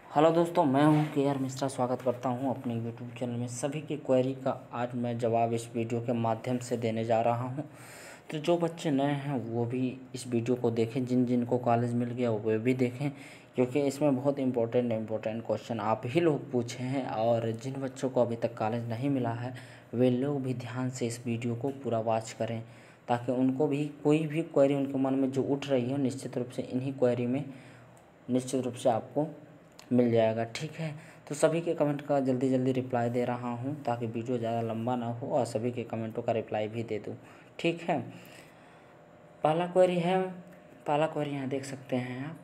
Hello दोस्तों, मैं हूं के आर मिश्रा। स्वागत करता हूं अपने यूट्यूब चैनल में। सभी की क्वेरी का आज मैं जवाब इस वीडियो के माध्यम से देने जा रहा हूं। तो जो बच्चे नए हैं वो भी इस वीडियो को देखें, जिन जिन को कॉलेज मिल गया वो भी देखें, क्योंकि इसमें बहुत इंपॉर्टेंट क्वेश्चन आप ही लोग पूछे हैं। और जिन बच्चों को अभी तक कॉलेज नहीं मिला है वे लोग भी ध्यान से इस वीडियो को पूरा वॉच करें, ताकि उनको भी कोई भी क्वेरी उनके मन में जो उठ रही है निश्चित रूप से इन्हीं क्वेरी में निश्चित रूप से आपको मिल जाएगा। ठीक है, तो सभी के कमेंट का जल्दी जल्दी रिप्लाई दे रहा हूँ ताकि वीडियो ज़्यादा लंबा ना हो और सभी के कमेंटों का रिप्लाई भी दे दूँ। ठीक है, पहला क्वेरी यहाँ देख सकते हैं आप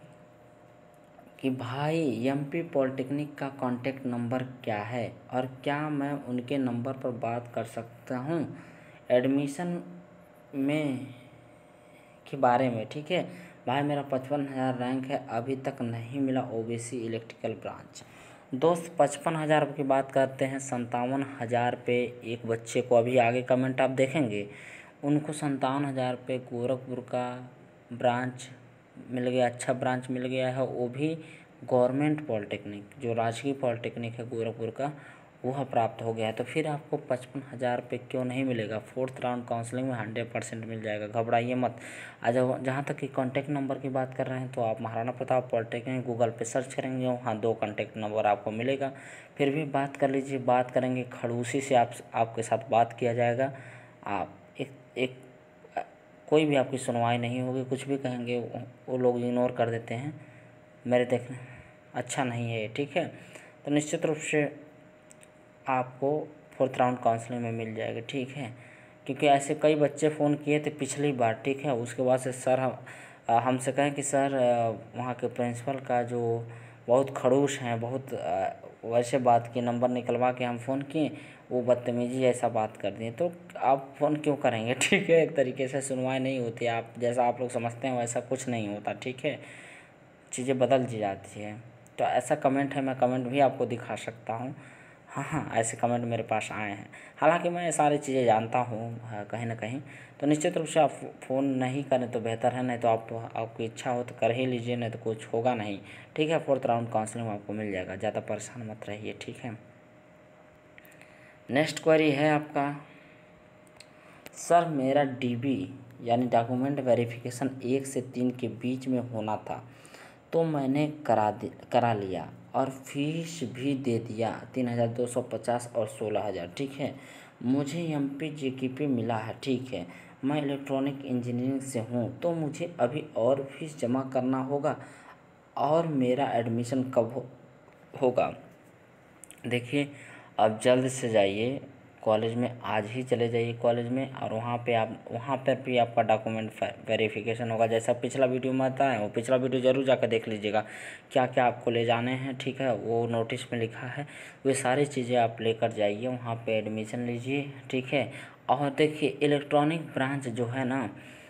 कि भाई एमपी पॉलिटेक्निक का कॉन्टैक्ट नंबर क्या है और क्या मैं उनके नंबर पर बात कर सकता हूँ एडमिशन में के बारे में। ठीक है भाई, मेरा 55,000 रैंक है, अभी तक नहीं मिला ओबीसी इलेक्ट्रिकल ब्रांच। दोस्त 55,000 की बात करते हैं, 57,000 पे एक बच्चे को, अभी आगे कमेंट आप देखेंगे, उनको 57,000 पे गोरखपुर का ब्रांच मिल गया, अच्छा ब्रांच मिल गया है, वो भी गवर्नमेंट पॉलिटेक्निक, जो राजकीय पॉलिटेक्निक है गोरखपुर का, वह प्राप्त हो गया है। तो फिर आपको 55,000 पे क्यों नहीं मिलेगा? फोर्थ राउंड काउंसलिंग में 100% मिल जाएगा, घबराइए मत। जहाँ तक कि कॉन्टैक्ट नंबर की बात कर रहे हैं तो आप महाराणा प्रताप पॉलिटेक्निक गूगल पे सर्च करेंगे, वहाँ 2 कॉन्टैक्ट नंबर आपको मिलेगा। फिर भी बात कर लीजिए, बात करेंगे खड़ूसी से, आपके साथ बात किया जाएगा। आप एक कोई भी आपकी सुनवाई नहीं होगी, कुछ भी कहेंगे वो लोग इग्नोर कर देते हैं, मेरे देखने अच्छा नहीं है। ठीक है, तो निश्चित रूप से आपको फोर्थ राउंड काउंसलिंग में मिल जाएगा। ठीक है, क्योंकि ऐसे कई बच्चे फ़ोन किए थे पिछली बार। ठीक है, उसके बाद से सर हमसे कहें कि सर वहाँ के प्रिंसिपल का जो बहुत खड़ूस हैं, बहुत वैसे बात की, नंबर निकलवा के हम फ़ोन किए, वो बदतमीजी ऐसा बात कर दिए। तो आप फ़ोन क्यों करेंगे? ठीक है, एक तरीके से सुनवाई नहीं होती, आप जैसा आप लोग समझते हैं वैसा कुछ नहीं होता। ठीक है, चीज़ें बदल जी जाती है। तो ऐसा कमेंट है, मैं कमेंट भी आपको दिखा सकता हूँ। हाँ, ऐसे कमेंट मेरे पास आए हैं। हालांकि मैं ये सारी चीज़ें जानता हूँ कहीं ना कहीं। तो निश्चित रूप से आप फ़ोन नहीं करें तो बेहतर है, नहीं तो आपकी इच्छा हो तो कर ही लीजिए, नहीं तो कुछ होगा नहीं। ठीक है, फोर्थ राउंड काउंसलिंग में आपको मिल जाएगा, ज़्यादा परेशान मत रहिए। ठीक है, नेक्स्ट क्वेरी है आपका, सर मेरा डीबी यानी डॉक्यूमेंट वेरिफिकेशन 1 से 3 के बीच में होना था, तो मैंने करा लिया और फीस भी दे दिया, 3,250 और 16,000। ठीक है, मुझे एमपी जीकेपी मिला है। ठीक है, मैं इलेक्ट्रॉनिक इंजीनियरिंग से हूँ, तो मुझे अभी और फीस जमा करना होगा और मेरा एडमिशन कब होगा? देखिए, आप जल्द से जाइए कॉलेज में, आज ही चले जाइए कॉलेज में, और वहाँ पर भी आपका डॉक्यूमेंट वेरिफिकेशन होगा। जैसा पिछला वीडियो में बताया, वो पिछला वीडियो ज़रूर जाकर देख लीजिएगा, क्या क्या आपको ले जाने हैं। ठीक है, वो नोटिस में लिखा है, वे सारी चीज़ें आप लेकर जाइए, वहाँ पे एडमिशन लीजिए। ठीक है, और देखिए इलेक्ट्रॉनिक ब्रांच जो है ना,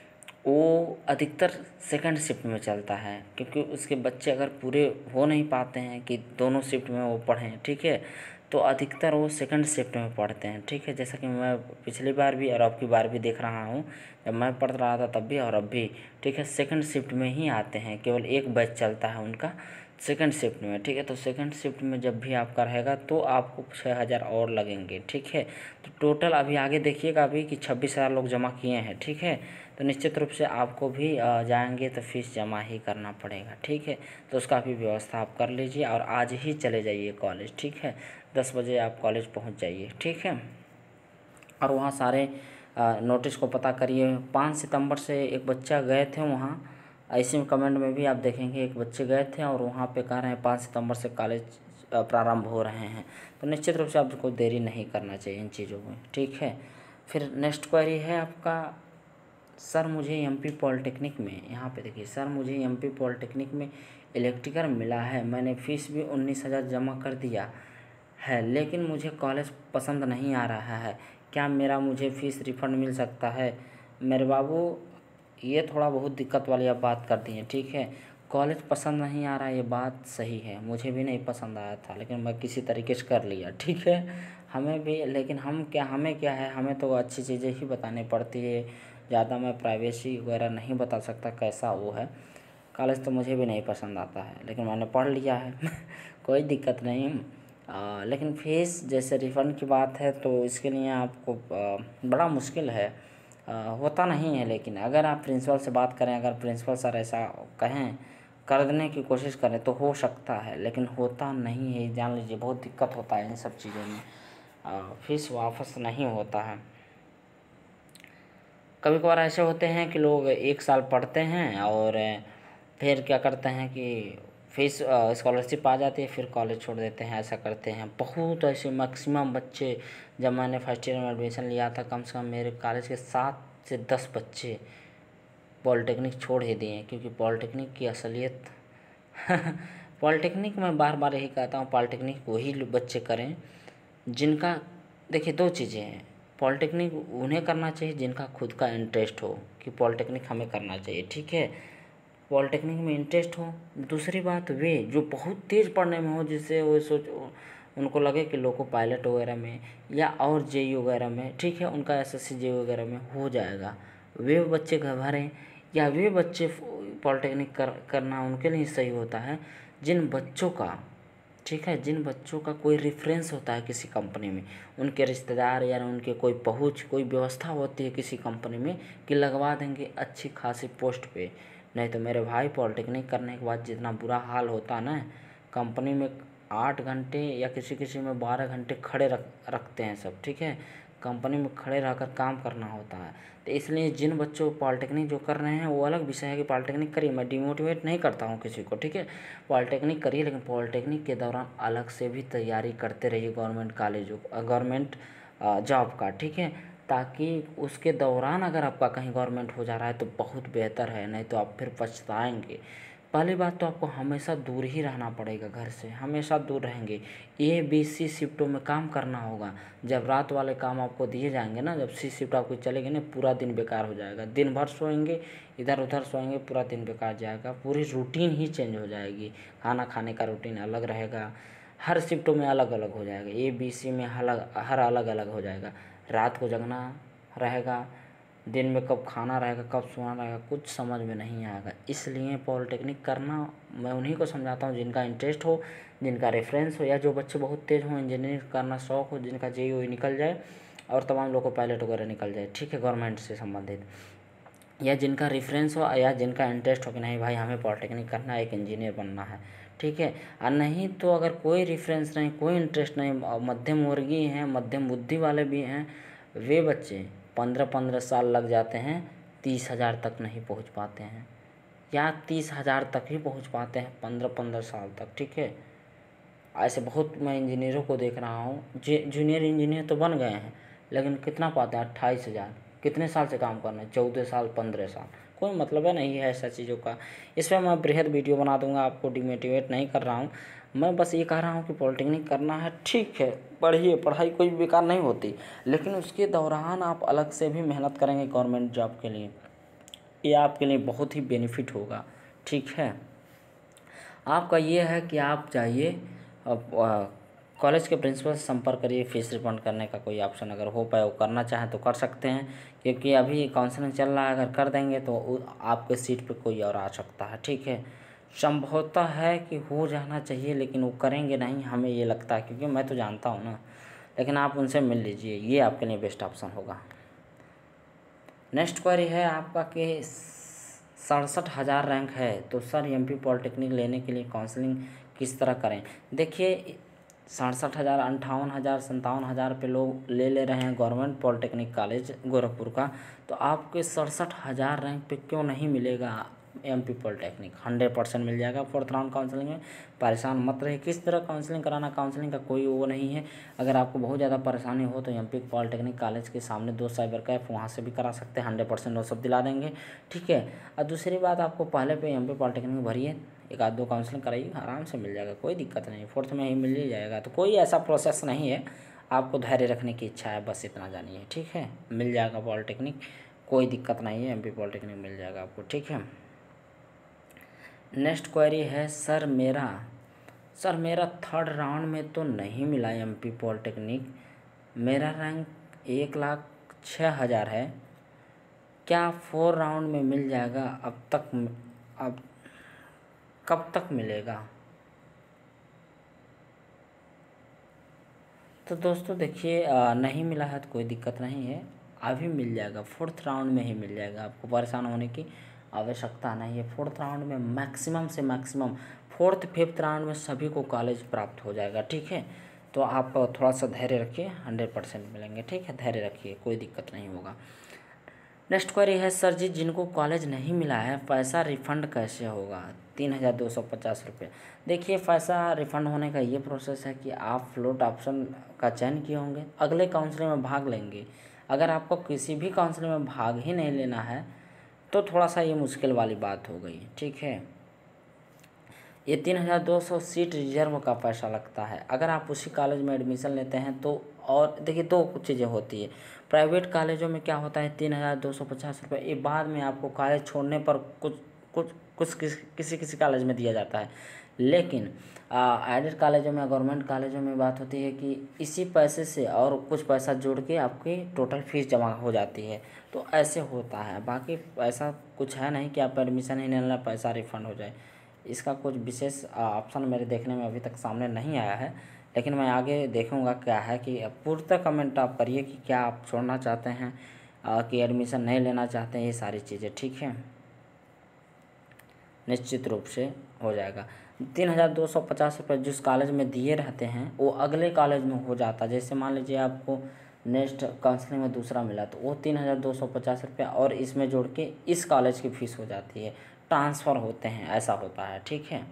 वो अधिकतर सेकंड शिफ्ट में चलता है, क्योंकि उसके बच्चे अगर पूरे हो नहीं पाते हैं कि दोनों शिफ्ट में वो पढ़ें। ठीक है, तो अधिकतर वो सेकंड शिफ्ट में पढ़ते हैं। ठीक है, जैसा कि मैं पिछली बार भी और अब की बार भी देख रहा हूँ, जब मैं पढ़ रहा था तब भी और अब भी। ठीक है, सेकंड शिफ्ट में ही आते हैं, केवल एक बैच चलता है उनका सेकंड शिफ्ट में। ठीक है, तो सेकंड शिफ्ट में जब भी आपका रहेगा तो आपको 6,000 और लगेंगे। ठीक है, तो टोटल अभी आगे देखिएगा अभी कि 26,000 लोग जमा किए हैं। ठीक है, तो निश्चित रूप से आपको भी जाएंगे तो फीस जमा ही करना पड़ेगा। ठीक है, तो उसका भी व्यवस्था आप कर लीजिए और आज ही चले जाइए कॉलेज। ठीक है, 10 बजे आप कॉलेज पहुंच जाइए। ठीक है, और वहाँ सारे नोटिस को पता करिए। 5 सितंबर से एक बच्चा गए थे वहाँ, ऐसे में कमेंट में भी आप देखेंगे एक बच्चे गए थे और वहाँ पे कह रहे हैं 5 सितंबर से कॉलेज प्रारंभ हो रहे हैं। तो निश्चित रूप से आपको देरी नहीं करना चाहिए इन चीज़ों में। ठीक है, फिर नेक्स्ट क्वेरी है आपका, सर मुझे एमपी पॉलिटेक्निक में, यहाँ पे देखिए, सर मुझे एमपी पॉलिटेक्निक में इलेक्ट्रिकल मिला है, मैंने फ़ीस भी 19,000 जमा कर दिया है, लेकिन मुझे कॉलेज पसंद नहीं आ रहा है, क्या मुझे फ़ीस रिफ़ंड मिल सकता है? मेरे बाबू, ये थोड़ा बहुत दिक्कत वाली आप बात करती हैं। ठीक है, कॉलेज पसंद नहीं आ रहा है, ये बात सही है, मुझे भी नहीं पसंद आया था, लेकिन मैं किसी तरीके से कर लिया। ठीक है, हमें भी, लेकिन हमें क्या है, हमें तो अच्छी चीज़ें ही बतानी पड़ती है, ज़्यादा मैं प्राइवेसी वगैरह नहीं बता सकता कैसा वो है। कॉलेज तो मुझे भी नहीं पसंद आता है, लेकिन मैंने पढ़ लिया है कोई दिक्कत नहीं। लेकिन फीस जैसे रिफ़ंड की बात है तो इसके लिए आपको बड़ा मुश्किल है, होता नहीं है। लेकिन अगर आप प्रिंसिपल से बात करें, अगर प्रिंसिपल सर ऐसा कहें, कर देने की कोशिश करें तो हो सकता है, लेकिन होता नहीं है, जान लीजिए। बहुत दिक्कत होता है इन सब चीज़ों में, फीस वापस नहीं होता है। कभी कभार ऐसे होते हैं कि लोग 1 साल पढ़ते हैं और फिर क्या करते हैं कि फीस स्कॉलरशिप आ जाती है, फिर कॉलेज छोड़ देते हैं, ऐसा करते हैं। बहुत ऐसे मैक्सिमम बच्चे, जब मैंने फर्स्ट ईयर में एडमिशन लिया था, कम से कम मेरे कॉलेज के 7 से 10 बच्चे पॉलिटेक्निक छोड़ ही दिए, क्योंकि पॉलिटेक्निक की असलियत पॉलिटेक्निक में बार बार यही कहता हूँ, पॉलिटेक्निक वही बच्चे करें जिनका, देखिए 2 चीज़ें हैं। पॉलिटेक्निक उन्हें करना चाहिए जिनका खुद का इंटरेस्ट हो कि पॉलिटेक्निक हमें करना चाहिए, ठीक है, पॉलिटेक्निक में इंटरेस्ट हो। दूसरी बात, वे जो बहुत तेज़ पढ़ने में हो, जिससे वो उनको लगे कि लोको पायलट वगैरह में या और जेई वगैरह में, ठीक है, उनका एसएससी जेई वगैरह में हो जाएगा, वे बच्चे भरें। या वे बच्चे पॉलिटेक्निक करना उनके लिए सही होता है जिन बच्चों का, ठीक है, जिन बच्चों का कोई रेफरेंस होता है किसी कंपनी में, उनके रिश्तेदार या उनके कोई पहुंच, कोई व्यवस्था होती है किसी कंपनी में कि लगवा देंगे अच्छी खासी पोस्ट पे। नहीं तो मेरे भाई, पॉलिटेक्निक करने के बाद जितना बुरा हाल होता ना, कंपनी में 8 घंटे या किसी किसी में 12 घंटे खड़े रखते हैं सब, ठीक है, कंपनी में खड़े रहकर काम करना होता है। तो इसलिए जिन बच्चों पॉलिटेक्निक जो कर रहे हैं वो अलग विषय है कि पॉलिटेक्निक करिए, मैं डिमोटिवेट नहीं करता हूँ किसी को, ठीक है, पॉलिटेक्निक करिए, लेकिन पॉलिटेक्निक के दौरान अलग से भी तैयारी करते रहिए गवर्नमेंट कॉलेजों, गवर्नमेंट जॉब का, ठीक है, ताकि उसके दौरान अगर आपका कहीं गवर्नमेंट हो जा रहा है तो बहुत बेहतर है, नहीं तो आप फिर पछताएंगे। पहली बात तो आपको हमेशा दूर ही रहना पड़ेगा घर से, हमेशा दूर रहेंगे। ABC शिफ्टों में काम करना होगा। जब रात वाले काम आपको दिए जाएंगे ना, जब C शिफ्ट आपको चलेगी ना, पूरा दिन बेकार हो जाएगा। दिन भर सोएंगे, इधर उधर सोएंगे, पूरा दिन बेकार जाएगा, पूरी रूटीन ही चेंज हो जाएगी। खाना खाने का रूटीन अलग रहेगा, हर शिफ्टों में अलग अलग हो जाएगा, ABC में हर अलग अलग हो जाएगा। रात को जगना रहेगा, दिन में कब खाना रहेगा, कब सोना रहेगा, कुछ समझ में नहीं आएगा। इसलिए पॉलिटेक्निक करना मैं उन्हीं को समझाता हूँ जिनका इंटरेस्ट हो, जिनका रेफरेंस हो, या जो बच्चे बहुत तेज़ हों, इंजीनियरिंग करना शौक हो, जिनका JEE निकल जाए और तमाम लोगों को पायलट वगैरह निकल जाए, ठीक है, गवर्नमेंट से संबंधित, या जिनका रेफरेंस हो या जिनका इंटरेस्ट हो कि नहीं भाई हमें पॉलिटेक्निक करना है, एक इंजीनियर बनना है, ठीक है। और नहीं तो अगर कोई रेफरेंस नहीं, कोई इंटरेस्ट नहीं, मध्यम वर्गीय हैं, मध्यम बुद्धि वाले भी हैं, वे बच्चे 15-15 साल लग जाते हैं, 30,000 तक नहीं पहुंच पाते हैं, या 30,000 तक ही पहुंच पाते हैं 15-15 साल तक, ठीक है। ऐसे बहुत मैं इंजीनियरों को देख रहा हूँ, जूनियर इंजीनियर तो बन गए हैं, लेकिन कितना पाते हैं, 28,000। कितने साल से काम करना है, 14 साल, 15 साल, कोई मतलब है नहीं है ऐसा चीज़ों का। इस पर मैं बृहद वीडियो बना दूंगा, आपको डिमोटिवेट नहीं कर रहा हूँ, मैं बस ये कह रहा हूँ कि पॉलिटेक्निक करना है, ठीक है, पढ़िए, पढ़ाई कोई बेकार नहीं होती, लेकिन उसके दौरान आप अलग से भी मेहनत करेंगे गवर्नमेंट जॉब के लिए, ये आपके लिए बहुत ही बेनिफिट होगा, ठीक है। आपका ये है कि आप जाइए, अब कॉलेज के प्रिंसिपल से संपर्क करिए, फीस रिफंड करने का कोई ऑप्शन अगर हो पाए, वो करना चाहें तो कर सकते हैं, क्योंकि अभी काउंसलिंग चल रहा है, अगर कर देंगे तो आपके सीट पे कोई और आ सकता है, ठीक है। संभवतः है कि हो जाना चाहिए, लेकिन वो करेंगे नहीं, हमें ये लगता है, क्योंकि मैं तो जानता हूँ ना, लेकिन आप उनसे मिल लीजिए, ये आपके लिए बेस्ट ऑप्शन होगा। नेक्स्ट क्वेरी है आपका कि 67,000 रैंक है, तो सर MP पॉलिटेक्निक लेने के लिए काउंसलिंग किस तरह करें। देखिए 67,000, 58,000, 57,000 पे लोग ले रहे हैं गवर्नमेंट पॉलिटेक्निक कॉलेज गोरखपुर का, तो आपके 67,000 रैंक पे क्यों नहीं मिलेगा MP पॉलिटेक्निक। 100% मिल जाएगा 4th राउंड काउंसलिंग में, परेशान मत रहिए। किस तरह काउंसलिंग कराना, काउंसलिंग का कोई वो नहीं है। अगर आपको बहुत ज़्यादा परेशानी हो तो MP पॉलिटेक्निक कॉलेज के सामने 2 साइबर कैफ़े, वहाँ से भी करा सकते हैं, 100% वो सब दिला देंगे, ठीक है। और दूसरी बात, आपको पहले पे MP पॉलिटेक्निक भरिए, 1-2 काउंसलिंग कराइए, आराम से मिल जाएगा, कोई दिक्कत नहीं, 4th में ही मिल ही जाएगा। तो कोई ऐसा प्रोसेस नहीं है, आपको धैर्य रखने की इच्छा है, बस इतना जानिए, ठीक है, मिल जाएगा पॉलिटेक्निक, कोई दिक्कत नहीं है, MP पॉलिटेक्निक मिल जाएगा आपको, ठीक है। नेक्स्ट क्वेरी है, सर मेरा 3rd राउंड में तो नहीं मिला MP पॉलिटेक्निक, मेरा रैंक 1,06,000 है, क्या 4 राउंड में मिल जाएगा। अब कब तक मिलेगा? तो दोस्तों देखिए, नहीं मिला है तो कोई दिक्कत नहीं है, अभी मिल जाएगा, 4th राउंड में ही मिल जाएगा, आपको परेशान होने की आवश्यकता नहीं है। 4th राउंड में मैक्सिमम से मैक्सिमम 4th 5th राउंड में सभी को कॉलेज प्राप्त हो जाएगा, ठीक है। तो आप थोड़ा सा धैर्य रखिए, 100% मिलेंगे, ठीक है, धैर्य रखिए, कोई दिक्कत नहीं होगा। नेक्स्ट क्वेरी है, सर जी जिनको कॉलेज नहीं मिला है पैसा रिफ़ंड कैसे होगा? 3250 रुपये। देखिए, पैसा रिफ़ंड होने का ये प्रोसेस है कि आप फ्लोट ऑप्शन का चयन किए होंगे, अगले काउंसलिंग में भाग लेंगे। अगर आपको किसी भी काउंसलिंग में भाग ही नहीं लेना है तो थोड़ा सा ये मुश्किल वाली बात हो गई, ठीक है। ये 3200 सीट रिजर्व का पैसा लगता है। अगर आप उसी कॉलेज में एडमिशन लेते हैं तो, और देखिए 2 चीज़ें होती है, प्राइवेट कॉलेजों में क्या होता है 3250 रुपये, ये बाद में आपको कॉलेज छोड़ने पर कुछ किसी कॉलेज में दिया जाता है। लेकिन एडेड कॉलेजों में, गवर्नमेंट कॉलेजों में बात होती है कि इसी पैसे से और कुछ पैसा जोड़ के आपकी टोटल फीस जमा हो जाती है, तो ऐसे होता है। बाकी ऐसा कुछ है नहीं कि आप एडमिशन ही नहीं लेना पैसा रिफ़ंड हो जाए, इसका कुछ विशेष ऑप्शन मेरे देखने में अभी तक सामने नहीं आया है, लेकिन मैं आगे देखूंगा क्या है। कि पूर्णतः कमेंट आप करिए कि क्या आप छोड़ना चाहते हैं, कि एडमिशन नहीं लेना चाहते हैं, ये सारी चीज़ें, ठीक है। निश्चित रूप से हो जाएगा। 3250 रुपये जिस कॉलेज में दिए रहते हैं वो अगले कॉलेज में हो जाता। जैसे मान लीजिए आपको नेक्स्ट काउंसलिंग में दूसरा मिला तो वो 3250 रुपये और इसमें जोड़ के इस कॉलेज की फ़ीस हो जाती है, ट्रांसफ़र होते हैं, ऐसा होता है, ठीक है।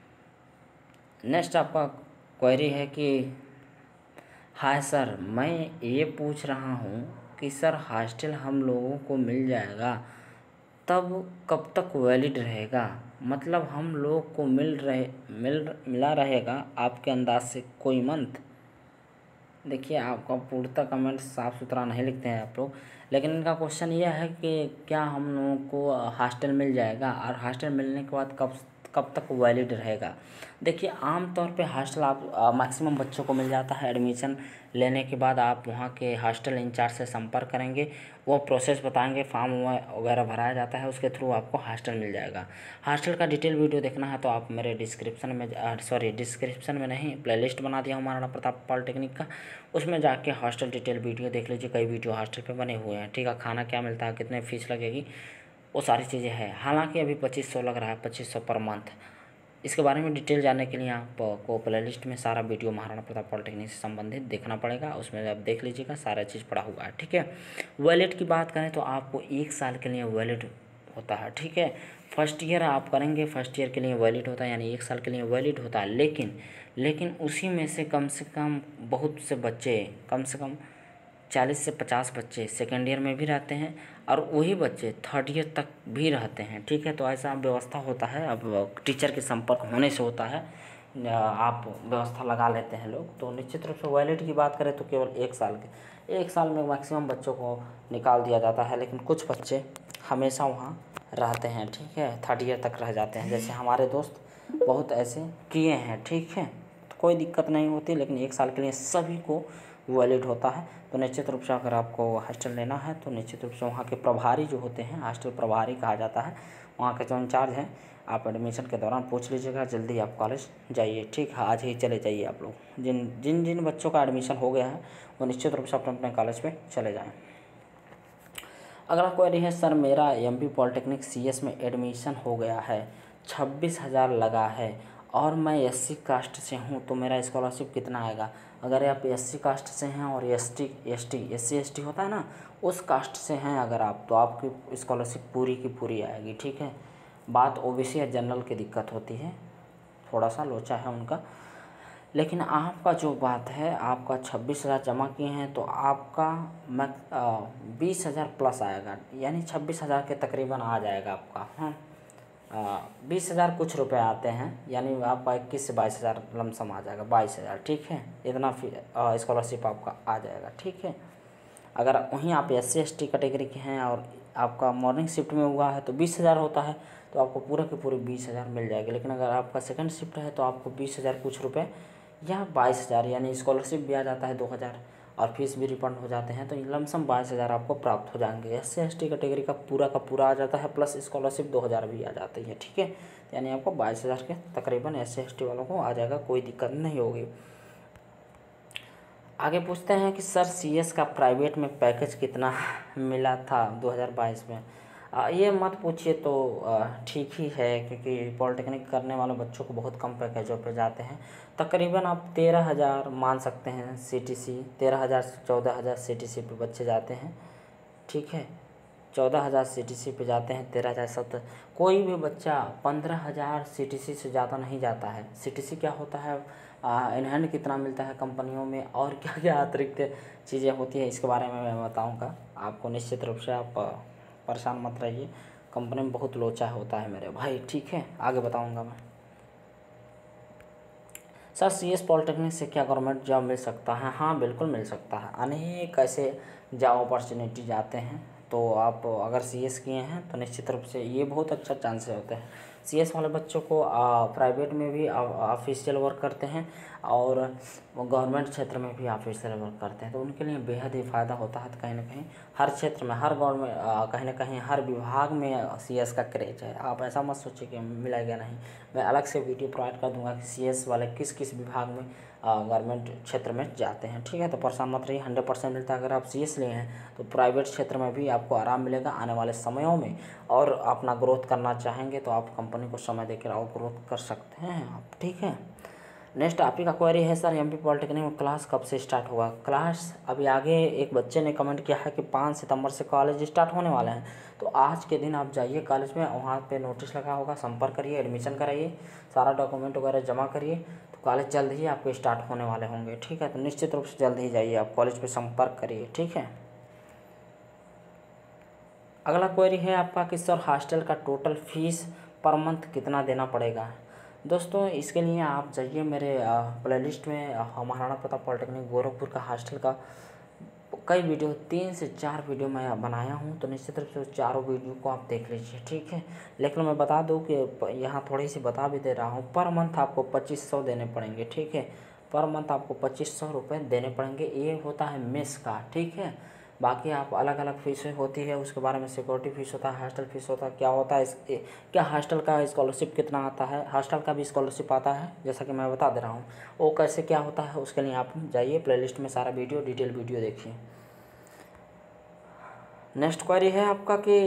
नेक्स्ट आपका क्वेरी है कि हाय सर, मैं ये पूछ रहा हूँ कि सर हॉस्टल हम लोगों को मिल जाएगा तब कब तक वैलिड रहेगा? मतलब हम लोग को मिला रहेगा आपके अंदाज से कोई मंथ? देखिए, आपका पूर्णतः कमेंट साफ़ सुथरा नहीं लिखते हैं आप लोग, लेकिन इनका क्वेश्चन यह है कि क्या हम लोगों को हॉस्टल मिल जाएगा और हॉस्टल मिलने के बाद कब तक वैलिड रहेगा। देखिए, आम तौर पे हॉस्टल आप मैक्सिमम बच्चों को मिल जाता है। एडमिशन लेने के बाद आप वहाँ के हॉस्टल इंचार्ज से संपर्क करेंगे, वो प्रोसेस बताएंगे, फॉर्म वगैरह भराया जाता है, उसके थ्रू आपको हॉस्टल मिल जाएगा। हॉस्टल का डिटेल वीडियो देखना है तो आप मेरे डिस्क्रिप्शन में नहीं, प्लेलिस्ट बना दिया हूँ महाराणा प्रताप पॉलिटेक्निक का, उसमें जाके हॉस्टल डिटेल वीडियो देख लीजिए। कई वीडियो हॉस्टल पे बने हुए हैं, ठीक है। खाना क्या मिलता है, कितने फ़ीस लगेगी, वो सारी चीज़ें हैं। हालांकि अभी 2500 लग रहा है, 2500 पर मंथ। इसके बारे में डिटेल जानने के लिए आपको प्लेलिस्ट में सारा वीडियो महाराणा प्रताप पॉलिटेक्निक से संबंधित देखना पड़ेगा, उसमें आप देख लीजिएगा, सारा चीज़ पड़ा हुआ है, ठीक है। वैलिड की बात करें तो आपको 1 साल के लिए वैलिड होता है, ठीक है। फर्स्ट ईयर आप करेंगे, फर्स्ट ईयर के लिए वैलिड होता है, यानी 1 साल के लिए वैलिड होता है। लेकिन उसी में से कम बहुत से बच्चे, कम से कम 40 से 50 बच्चे सेकेंड ईयर में भी रहते हैं और वही बच्चे 3rd ईयर तक भी रहते हैं, ठीक है। तो ऐसा व्यवस्था होता है, अब टीचर के संपर्क होने से होता है, आप व्यवस्था लगा लेते हैं लोग। तो निश्चित रूप से वैलिड की बात करें तो केवल 1 साल में मैक्सिमम बच्चों को निकाल दिया जाता है, लेकिन कुछ बच्चे हमेशा वहाँ रहते हैं, ठीक है, 3rd ईयर तक रह जाते हैं। जैसे हमारे दोस्त बहुत ऐसे किए हैं, ठीक है। तो कोई दिक्कत नहीं होती, लेकिन 1 साल के लिए सभी को वैलिड होता है। तो निश्चित रूप से अगर आपको हॉस्टल लेना है तो निश्चित रूप से वहाँ के प्रभारी जो होते हैं, हॉस्टल प्रभारी कहा जाता है, वहाँ के जो इंचार्ज हैं, आप एडमिशन के दौरान पूछ लीजिएगा। जल्दी आप कॉलेज जाइए, ठीक है, आज ही चले जाइए आप लोग। जिन बच्चों का एडमिशन हो गया है वो निश्चित रूप से अपने कालेज पे चले जाएँ। अगला क्वेरी है, सर मेरा एमपी पॉलिटेक्निक सीएस में एडमिशन हो गया है, 26,000 लगा है और मैं एससी कास्ट से हूँ, तो मेरा स्कॉलरशिप कितना आएगा? अगर आप एससी कास्ट से हैं और एससी एसटी होता है ना, उस कास्ट से हैं अगर आप, तो आपकी स्कॉलरशिप पूरी की पूरी आएगी, ठीक है। बात ओबीसी या जनरल की दिक्कत होती है, थोड़ा सा लोचा है उनका। लेकिन आपका जो बात है, आपका 26,000 जमा किए हैं तो आपका 20,000 प्लस आएगा, यानी 26,000 के तकरीबन आ जाएगा आपका। हाँ, 20,000 कुछ रुपए आते हैं, यानी आपका 21 से 22,000 लमसम आ जाएगा, 22,000, ठीक है। इतना स्कॉलरशिप आपका आ जाएगा, ठीक है। अगर वहीं आप SC ST कैटेगरी के हैं और आपका मॉर्निंग शिफ्ट में हुआ है तो 20,000 होता है, तो आपको पूरे के पूरे 20,000 मिल जाएगी। लेकिन अगर आपका सेकंड शिफ्ट है तो आपको 20,000 कुछ रुपए या 22,000, यानी स्कॉलरशिप भी आ जाता है 2,000 और फीस भी रिफंड हो जाते हैं। तो लमसम 22,000 आपको प्राप्त हो जाएंगे। SC/ST कैटेगरी का पूरा आ जाता है, प्लस स्कॉलरशिप 2,000 भी आ जाती है, ठीक है। यानी आपको 22,000 के तकरीबन SC/ST वालों को आ जाएगा, कोई दिक्कत नहीं होगी। आगे पूछते हैं कि सर CS का प्राइवेट में पैकेज कितना मिला था 2022 में। ये मत पूछिए, तो ठीक ही है, क्योंकि पॉलिटेक्निक करने वाले बच्चों को बहुत कम पैकेजों पे जाते हैं। तकरीबन आप 13,000 मान सकते हैं CTC, 13,000 से 14,000 CTC पे बच्चे जाते हैं, ठीक है। 14,000 CTC पे जाते हैं, 13,000 70। कोई भी बच्चा 15,000 CTC से ज़्यादा नहीं जाता है। CTC क्या होता है, इन हैंड कितना मिलता है कंपनियों में, और क्या क्या अतिरिक्त चीज़ें होती है, इसके बारे में मैं बताऊंगा आपको। निश्चित रूप से आप परेशान मत रहिए, कंपनी में बहुत लोचा होता है मेरे भाई, ठीक है। आगे बताऊंगा मैं। सर CS पॉलिटेक्निक से क्या गवर्नमेंट जॉब मिल सकता है? हाँ बिल्कुल मिल सकता है। अनेक ऐसे जॉब अपॉर्चुनिटीज आते हैं, तो आप अगर CS किए हैं तो निश्चित रूप से ये बहुत अच्छा चांसेस होते हैं। CS वाले बच्चों को प्राइवेट में भी ऑफिशियल वर्क करते हैं, और गवर्नमेंट क्षेत्र में भी ऑफिशियल वर्क करते हैं, तो उनके लिए बेहद ही फ़ायदा होता है। तो कहीं ना कहीं हर क्षेत्र में, हर गवर्नमेंट, कहीं ना कहीं हर विभाग में CS का क्रेज है। आप ऐसा मत सोचिए कि मिलेगा नहीं। मैं अलग से वीडियो प्रोवाइड कर दूंगा कि CS वाले किस किस विभाग में गवर्नमेंट क्षेत्र में जाते हैं, ठीक है। तो परेशान मत रहिए, 100% मिलता है। अगर आप CS लिए हैं तो प्राइवेट क्षेत्र में भी आपको आराम मिलेगा आने वाले समयों में, और अपना ग्रोथ करना चाहेंगे तो आप कंपनी को समय देकर और ग्रोथ कर सकते हैं आप, ठीक है। नेक्स्ट आप ही का क्वेरी है, सर MP पॉलिटेक्निक में क्लास कब से स्टार्ट होगा? क्लास अभी आगे एक बच्चे ने कमेंट किया है कि 5 सितंबर से कॉलेज स्टार्ट होने वाले हैं। तो आज के दिन आप जाइए कॉलेज में, वहाँ पे नोटिस लगा होगा, संपर्क करिए, एडमिशन कराइए, सारा डॉक्यूमेंट वगैरह जमा करिए, तो कॉलेज जल्द ही आपके स्टार्ट होने वाले होंगे, ठीक है। तो निश्चित रूप से जल्द ही जाइए आप कॉलेज पर, संपर्क करिए, ठीक है। अगला क्वेरी है आपका कि सर हॉस्टल का टोटल फीस पर मंथ कितना देना पड़ेगा? दोस्तों इसके लिए आप जाइए मेरे प्लेलिस्ट में, महाराणा प्रताप पॉलिटेक्निक गोरखपुर का हॉस्टल का कई वीडियो, 3 से 4 वीडियो मैं बनाया हूँ, तो निश्चित रूप से चारों वीडियो को आप देख लीजिए, ठीक है। लेकिन मैं बता दूँ कि यहाँ थोड़ी सी बता भी दे रहा हूँ, पर मंथ आपको 2500 देने पड़ेंगे, ठीक है। पर मंथ आपको 2500 रुपये देने पड़ेंगे, ये होता है मेस का, ठीक है। बाकी आप अलग अलग फीसें होती है, उसके बारे में सिक्योरिटी फीस होता है, हॉस्टल फीस होता है, क्या होता है क्या हॉस्टल का स्कॉलरशिप कितना आता है, हॉस्टल का भी स्कॉलरशिप आता है, जैसा कि मैं बता दे रहा हूँ। वो कैसे क्या होता है उसके लिए आप जाइए प्लेलिस्ट में, सारा वीडियो डिटेल वीडियो देखिए। नेक्स्ट क्वेरी है आपका कि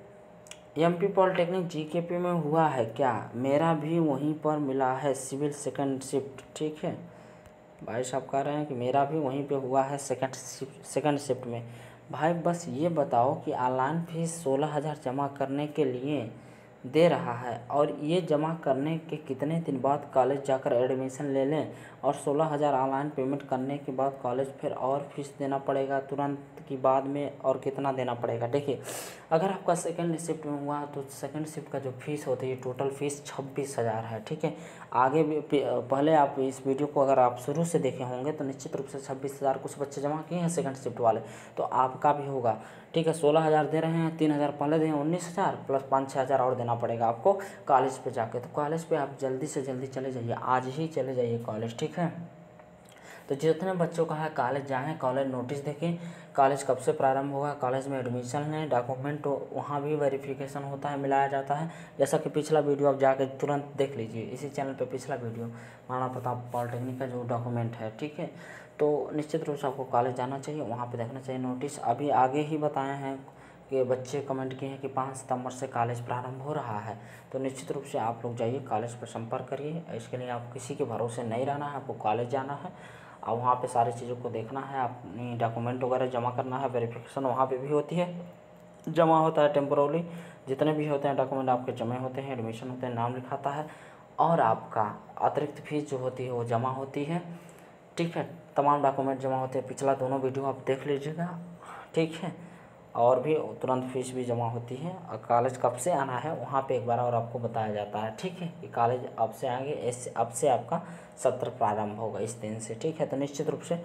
MP पॉलिटेक्निक GKP में हुआ है क्या? मेरा भी वहीं पर मिला है सिविल सेकंड शिफ्ट, ठीक है। भाई साहब कह रहे हैं कि मेरा भी वहीं पे हुआ है सेकंड शिफ्ट में। भाई बस ये बताओ कि ऑनलाइन फीस 16,000 जमा करने के लिए दे रहा है, और ये जमा करने के कितने दिन बाद कॉलेज जाकर एडमिशन ले लें, और 16,000 ऑनलाइन पेमेंट करने के बाद कॉलेज फिर और फीस देना पड़ेगा तुरंत की बाद में, और कितना देना पड़ेगा? देखिए अगर आपका सेकंड शिफ्ट में हुआ तो सेकंड शिफ्ट का जो फीस होती है टोटल फीस 26,000 है, ठीक है। आगे भी पहले आप इस वीडियो को अगर आप शुरू से देखे होंगे तो निश्चित रूप से 26,000 कुछ बच्चे जमा किए हैं सेकंड शिफ्ट वाले, तो आपका भी होगा, ठीक है। 16,000 दे रहे हैं, 3,000 पहले दें, 19,000 प्लस 5-6,000 और देना पड़ेगा आपको कॉलेज पे जाके। तो कॉलेज पे आप जल्दी से जल्दी चले जाइए, आज ही चले जाइए कॉलेज, ठीक है। तो जितने बच्चों का है कॉलेज जाएँ, कॉलेज नोटिस देखें, कॉलेज कब से प्रारंभ होगा, कॉलेज में एडमिशन लें, डॉक्यूमेंट वहाँ भी वेरिफिकेशन होता है, मिलाया जाता है। जैसा कि पिछला वीडियो आप जाके तुरंत देख लीजिए, इसी चैनल पे पिछला वीडियो महाराणा प्रताप पॉलिटेक्निक का जो डॉक्यूमेंट है, ठीक है। तो निश्चित रूप से आपको कॉलेज जाना चाहिए, वहाँ पे देखना चाहिए नोटिस। अभी आगे ही बताए हैं कि बच्चे कमेंट किए हैं कि 5 सितंबर से कॉलेज प्रारंभ हो रहा है, तो निश्चित रूप से आप लोग जाइए कॉलेज पर, संपर्क करिए। इसके लिए आप किसी के भरोसे नहीं रहना है, आपको कॉलेज जाना है और वहाँ पे सारी चीज़ों को देखना है, अपनी डॉक्यूमेंट वगैरह जमा करना है, वेरिफिकेशन वहाँ पे भी होती है, जमा होता है टेम्पोरली, जितने भी होते हैं डॉक्यूमेंट आपके जमे होते हैं, एडमिशन होते हैं, नाम लिखाता है, और आपका अतिरिक्त फीस जो होती है वो जमा होती है, ठीक है। तमाम डॉक्यूमेंट जमा होते हैं, पिछला दोनों वीडियो आप देख लीजिएगा, ठीक है। और भी तुरंत फीस भी जमा होती है, और कॉलेज कब से आना है वहाँ पे एक बार और आपको बताया जाता है, ठीक है। कि कॉलेज अब से आएंगे, अब से आपका सत्र प्रारंभ होगा इस दिन से, ठीक है। तो निश्चित रूप से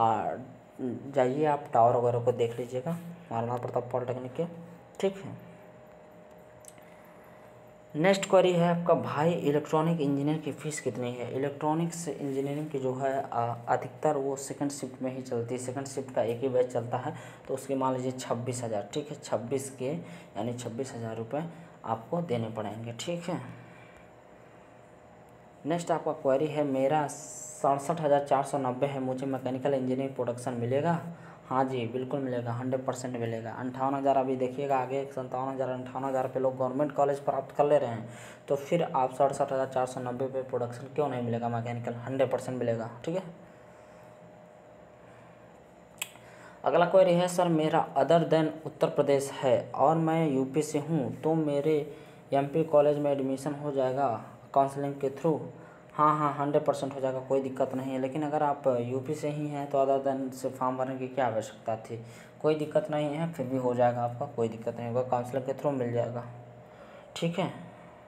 जाइए आप टावर वगैरह को देख लीजिएगा महाराणा प्रताप पॉलिटेक्निक के, ठीक है। नेक्स्ट क्वेरी है आपका, भाई इलेक्ट्रॉनिक इंजीनियर की फ़ीस कितनी है। इलेक्ट्रॉनिक्स इंजीनियरिंग की जो है अधिकतर वो सेकंड शिफ्ट में ही चलती है। सेकंड शिफ्ट का एक ही बैच चलता है, तो उसके मान लीजिए 26,000, ठीक है, 26 के यानी 26,000 रुपये आपको देने पड़ेंगे, ठीक है। नेक्स्ट आपका क्वेरी है, मेरा 67,490 है, मुझे मैकेनिकल इंजीनियरिंग प्रोडक्शन मिलेगा। हाँ जी, बिल्कुल मिलेगा, 100% मिलेगा। 58,000 अभी देखिएगा आगे 57,000 58,000 पे लोग गवर्नमेंट कॉलेज प्राप्त कर ले रहे हैं, तो फिर आप 67,490 पे प्रोडक्शन क्यों नहीं मिलेगा मैकेनिकल, 100% मिलेगा, ठीक है। अगला क्वेरी है, सर मेरा अदर देन उत्तर प्रदेश है और मैं यूपी से हूँ, तो मेरे एमपी कॉलेज में एडमिशन हो जाएगा काउंसलिंग के थ्रू। हाँ हाँ, 100% हो जाएगा, कोई दिक्कत नहीं है। लेकिन अगर आप यूपी से ही हैं तो अदर देन से फॉर्म भरने की क्या आवश्यकता थी, कोई दिक्कत नहीं है, फिर भी हो जाएगा आपका, कोई दिक्कत नहीं होगा, काउंसलिंग के थ्रू मिल जाएगा, ठीक है।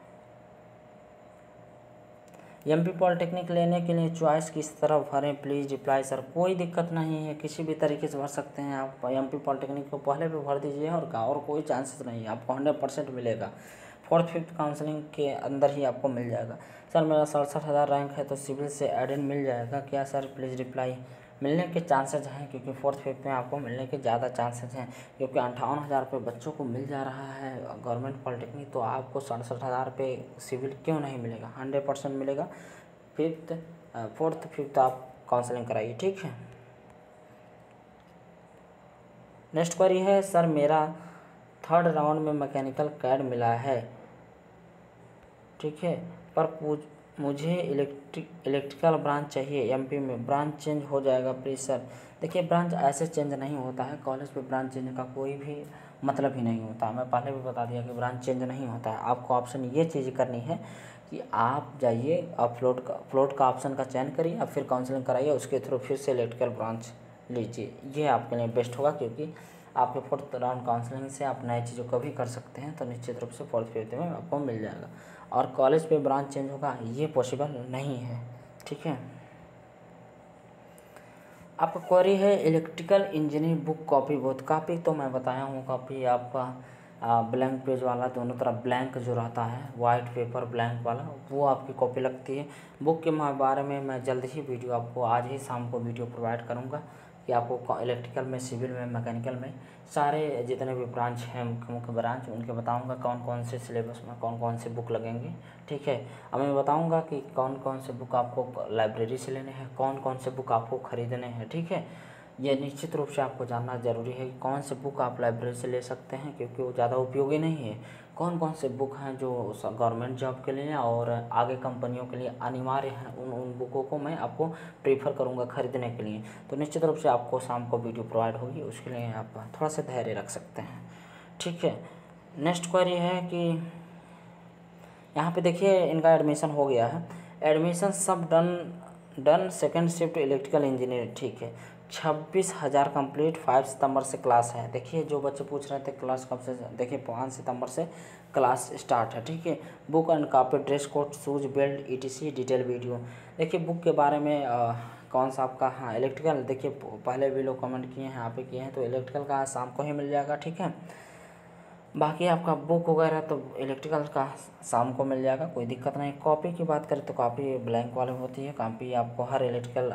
एमपी पॉलिटेक्निक लेने के लिए चॉइस किस तरह भरें, प्लीज़ रिप्लाई। सर कोई दिक्कत नहीं है, किसी भी तरीके से भर सकते हैं आप। एमपी पॉलिटेक्निक को पहले भी भर दीजिए और कोई चांसेस नहीं है, आपको 100% मिलेगा। 4th 5th काउंसलिंग के अंदर ही आपको मिल जाएगा। सर मेरा 67,000 रैंक है, तो सिविल से एडेड मिल जाएगा क्या सर, प्लीज़ रिप्लाई। मिलने के चांसेज हैं, क्योंकि 4th 5th में आपको मिलने के ज़्यादा चांसेज हैं, क्योंकि 58,000 रुपये बच्चों को मिल जा रहा है गवर्नमेंट पॉलिटेक्निक, तो आपको 67,000 रुपये सिविल क्यों नहीं मिलेगा, 100% मिलेगा। 5th 4th 5th आप काउंसलिंग कराइए, ठीक है। नेक्स्ट क्वेरी है, सर मेरा 3rd राउंड में मैकेनिकल कैड मिला है, ठीक है, पर मुझे इलेक्ट्रिकल ब्रांच चाहिए एमपी में, ब्रांच चेंज हो जाएगा प्लीज़ सर। देखिए ब्रांच ऐसे चेंज नहीं होता है, कॉलेज पे ब्रांच चेंज का कोई भी मतलब ही नहीं होता। मैं पहले भी बता दिया कि ब्रांच चेंज नहीं होता है। आपको ऑप्शन ये चीज़ करनी है कि आप जाइए, फ्लोट का ऑप्शन का चयन करिए, फिर काउंसलिंग कराइए, उसके थ्रू फिर से इलेक्ट्रिकल ब्रांच लीजिए, ये आपके लिए बेस्ट होगा, क्योंकि आपके 4th राउंड काउंसलिंग से आप नई चीज़ों को भी कर सकते हैं, तो निश्चित रूप से 4th 5th में आपको मिल जाएगा। और कॉलेज पे ब्रांच चेंज होगा ये पॉसिबल नहीं है, ठीक है। आपका क्वेरी है, इलेक्ट्रिकल इंजीनियरिंग बुक कॉपी बहुत, कॉपी तो मैं बताया हूँ, कॉपी आपका ब्लैंक पेज वाला, दोनों तरफ ब्लैंक जो रहता है, वाइट पेपर ब्लैंक वाला, वो आपकी कॉपी लगती है। बुक के बारे में मैं जल्द ही वीडियो आपको आज ही शाम को वीडियो प्रोवाइड करूँगा, कि आपको इलेक्ट्रिकल में, सिविल में, मैकेनिकल में सारे जितने भी ब्रांच हैं, मुख्य मुख्य ब्रांच, उनके बताऊंगा कौन कौन से सिलेबस में कौन कौन से बुक लगेंगे, ठीक है। अब मैं बताऊंगा कि कौन कौन से बुक आपको लाइब्रेरी से लेने हैं, कौन कौन से बुक आपको ख़रीदने हैं, ठीक है। ये निश्चित रूप से आपको जानना ज़रूरी है कि कौन से बुक आप लाइब्रेरी से ले सकते हैं, क्योंकि वो ज़्यादा उपयोगी नहीं है। कौन कौन से बुक हैं जो गवर्नमेंट जॉब के लिए और आगे कंपनियों के लिए अनिवार्य हैं, उन बुकों को मैं आपको प्रीफर करूंगा खरीदने के लिए। तो निश्चित रूप से आपको शाम को वीडियो प्रोवाइड होगी, उसके लिए आप थोड़ा सा धैर्य रख सकते हैं, ठीक है। नेक्स्ट क्वेरी है कि यहाँ पे देखिए इनका एडमिशन हो गया है, एडमिशन सब done second shift electrical engineer, ठीक है। 26,000 कंप्लीट, 5 सितंबर से क्लास है। देखिए जो बच्चे पूछ रहे थे क्लास कब से, देखिए 5 सितंबर से क्लास स्टार्ट है, ठीक है। Book and copy, dress code, shoes, belt, ETC, detail video. देखिए बुक के बारे में कौन सा आपका, हाँ इलेक्ट्रिकल, देखिए पहले भी लोग कमेंट किए हैं, यहाँ पे किए हैं, तो इलेक्ट्रिकल का शाम को ही मिल जाएगा, ठीक है। बाकी आपका बुक वगैरह तो इलेक्ट्रिकल का शाम को मिल जाएगा, कोई दिक्कत नहीं। कॉपी की बात करें तो कॉपी ब्लैंक वाली होती है, कॉपी आपको हर इलेक्ट्रिकल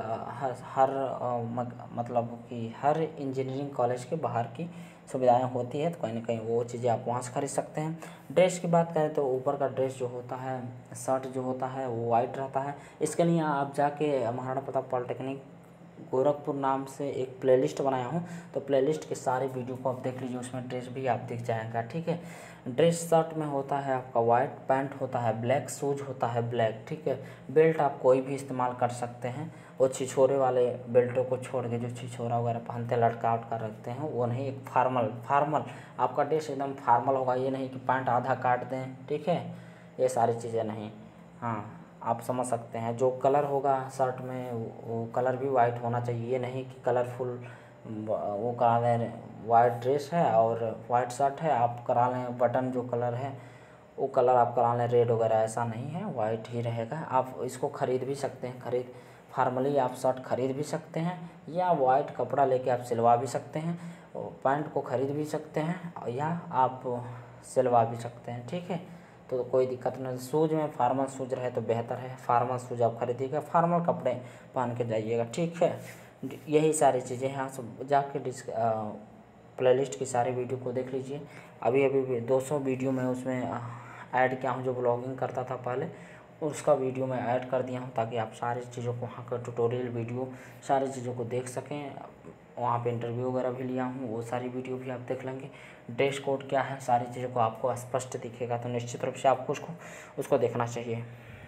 मतलब कि हर इंजीनियरिंग कॉलेज के बाहर की सुविधाएं होती है, तो कहीं ना कहीं वो चीज़ें आप वहाँ से खरीद सकते हैं। ड्रेस की बात करें तो ऊपर का ड्रेस जो होता है, शर्ट जो होता है वो वाइट रहता है। इसके लिए आप जाके महाराणा प्रताप पॉलिटेक्निक गोरखपुर नाम से एक प्लेलिस्ट बनाया हूँ, तो प्लेलिस्ट के सारे वीडियो को आप देख लीजिए, उसमें ड्रेस भी आप दिख जाएगा, ठीक है। ड्रेस शर्ट में होता है आपका वाइट, पैंट होता है ब्लैक, शूज होता है ब्लैक, ठीक है। बेल्ट आप कोई भी इस्तेमाल कर सकते हैं, वो छिछोरे वाले बेल्टों को छोड़ के जो छिछोरा वगैरह पहनते लटका उटका रखते हैं वो नहीं, एक फार्मल आपका ड्रेस एकदम फार्मल होगा, ये नहीं कि पैंट आधा काट दें, ठीक है, ये सारी चीज़ें नहीं। हाँ आप समझ सकते हैं, जो कलर होगा शर्ट में वो कलर भी वाइट होना चाहिए, ये नहीं कि कलरफुल वो करा दें, वाइट ड्रेस है और वाइट शर्ट है आप करा लें बटन जो कलर है वो कलर आप करा लें रेड वगैरह, ऐसा नहीं है, वाइट ही रहेगा। आप इसको ख़रीद भी सकते हैं, फार्मली आप शर्ट खरीद भी सकते हैं, या वाइट कपड़ा लेके आप सिलवा भी सकते हैं, पैंट को ख़रीद भी सकते हैं, या आप सिलवा भी सकते हैं, ठीक है। तो कोई दिक्कत नहीं। शूज़ में फार्मल शूज़ रहे तो बेहतर है, फार्मल शूज़ आप खरीदिएगा, फार्मल कपड़े पहन के जाइएगा, ठीक है। यही सारी चीज़ें हैं, आप जाके प्लेलिस्ट की सारी वीडियो को देख लीजिए। अभी भी 200 वीडियो मैं उसमें ऐड किया हूँ, जो ब्लॉगिंग करता था पहले उसका वीडियो मैं ऐड कर दिया हूँ, ताकि आप सारी चीज़ों को वहाँ का ट्यूटोरियल वीडियो सारी चीज़ों को देख सकें। वहाँ पे इंटरव्यू वगैरह भी लिया हूँ, वो सारी वीडियो भी आप देख लेंगे। ड्रेस कोड क्या है, सारी चीज़ों को आपको स्पष्ट दिखेगा, तो निश्चित रूप से आपको उसको देखना चाहिए।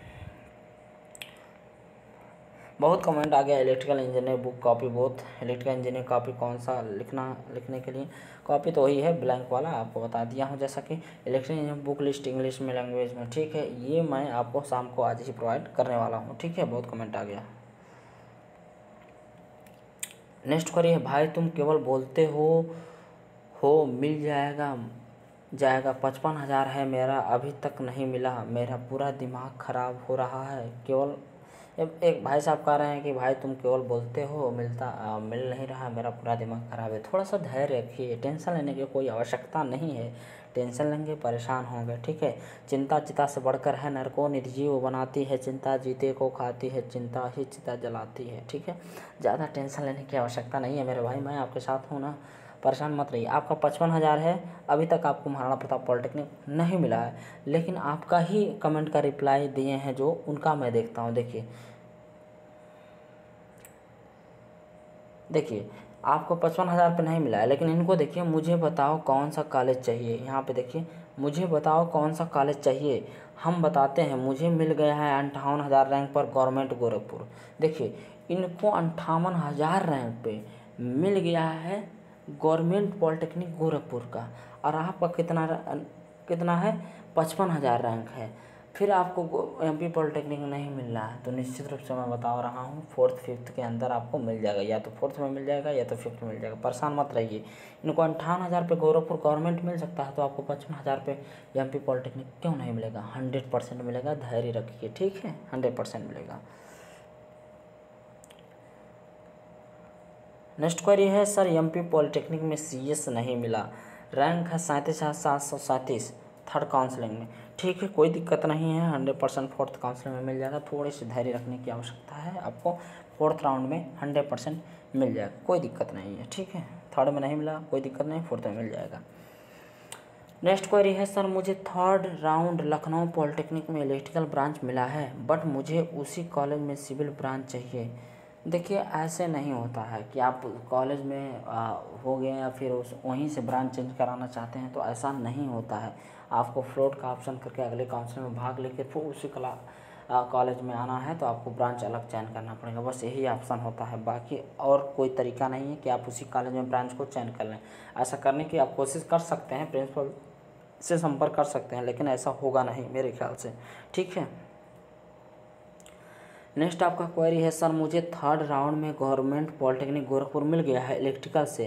बहुत कमेंट आ गया इलेक्ट्रिकल इंजीनियर बुक कॉपी, बहुत इलेक्ट्रिकल इंजीनियर कॉपी कौन सा लिखने के लिए कॉपी तो वही है ब्लैंक वाला, आपको बता दिया हूँ। जैसा कि electrical engineer book list English में लैंग्वेज में, ठीक है, ये मैं आपको शाम को आज ही प्रोवाइड करने वाला हूँ, ठीक है। बहुत कमेंट आ गया। नेक्स्ट क्वेरी है, भाई तुम केवल बोलते हो मिल जाएगा 55,000 है मेरा, अभी तक नहीं मिला, मेरा पूरा दिमाग ख़राब हो रहा है। केवल एक भाई साहब कह रहे हैं कि भाई तुम केवल बोलते हो मिल नहीं रहा, मेरा पूरा दिमाग ख़राब है। थोड़ा सा धैर्य रखिए, टेंशन लेने की कोई आवश्यकता नहीं है। टेंशन लेंगे परेशान होंगे, ठीक है। चिंता चिता से बढ़कर है, नर को निर्जीव बनाती है, चिंता जीते को खाती है, चिंता ही चिता जलाती है, ठीक है। ज़्यादा टेंशन लेने की आवश्यकता नहीं है मेरे भाई, मैं आपके साथ हूँ ना, परेशान मत रहिए। आपका 55,000 है, अभी तक आपको महाराणा प्रताप पॉलिटेक्निक नहीं मिला है, लेकिन आपका ही कमेंट का रिप्लाई दिए हैं जो उनका मैं देखता हूँ। देखिए आपको 55,000 पे नहीं मिला है, लेकिन इनको देखिए, मुझे बताओ कौन सा कॉलेज चाहिए। यहाँ पे देखिए, मुझे बताओ कौन सा कॉलेज चाहिए, हम बताते हैं। मुझे मिल गया है 58,000 रैंक पर गवर्नमेंट गोरखपुर। देखिए इनको 58,000 रैंक पे मिल गया है गवर्नमेंट पॉलिटेक्निक गोरखपुर का, और आपका कितना है 55,000 रैंक है। फिर आपको MP पॉलिटेक्निक नहीं मिल रहा है, तो निश्चित रूप से मैं बता रहा हूँ 4th 5th के अंदर आपको मिल जाएगा, या तो 4th में मिल जाएगा या तो 5th में मिल जाएगा। परेशान मत रहिए। इनको 58,000 पे गोरखपुर गवर्नमेंट मिल सकता है, तो आपको 55,000 पे MP पॉलिटेक्निक क्यों नहीं मिलेगा? 100% मिलेगा, धैर्य रखिए, ठीक है, 100% मिलेगा। नेक्स्ट क्वेरी है, सर MP पॉलिटेक्निक में CS नहीं मिला, रैंक है 37,737 थर्ड काउंसलिंग में। ठीक है, कोई दिक्कत नहीं है, 100% 4th काउंसलिंग में मिल जाएगा। थोड़ी सी धैर्य रखने की आवश्यकता है, आपको 4th राउंड में 100% मिल जाएगा, कोई दिक्कत नहीं है, ठीक है। 3rd में नहीं मिला, कोई दिक्कत नहीं, 4th में मिल जाएगा। नेक्स्ट क्वेरी है, सर मुझे 3rd राउंड लखनऊ पॉलिटेक्निक में इलेक्ट्रिकल ब्रांच मिला है, बट मुझे उसी कॉलेज में सिविल ब्रांच चाहिए। देखिए ऐसे नहीं होता है कि आप कॉलेज में हो गए या फिर वहीं से ब्रांच चेंज कराना चाहते हैं, तो ऐसा नहीं होता है। आपको फ्लोट का ऑप्शन करके अगले काउंसिलिंग में भाग लेकर फिर उसी कॉलेज में आना है, तो आपको ब्रांच अलग चयन करना पड़ेगा, बस यही ऑप्शन होता है। बाकी और कोई तरीका नहीं है कि आप उसी कॉलेज में ब्रांच को चयन कर लें। ऐसा करने की आप कोशिश कर सकते हैं, प्रिंसिपल से संपर्क कर सकते हैं, लेकिन ऐसा होगा नहीं मेरे ख्याल से, ठीक है। नेक्स्ट आपका क्वेरी है, सर मुझे 3rd राउंड में गवर्नमेंट पॉलिटेक्निक गोरखपुर मिल गया है इलेक्ट्रिकल से,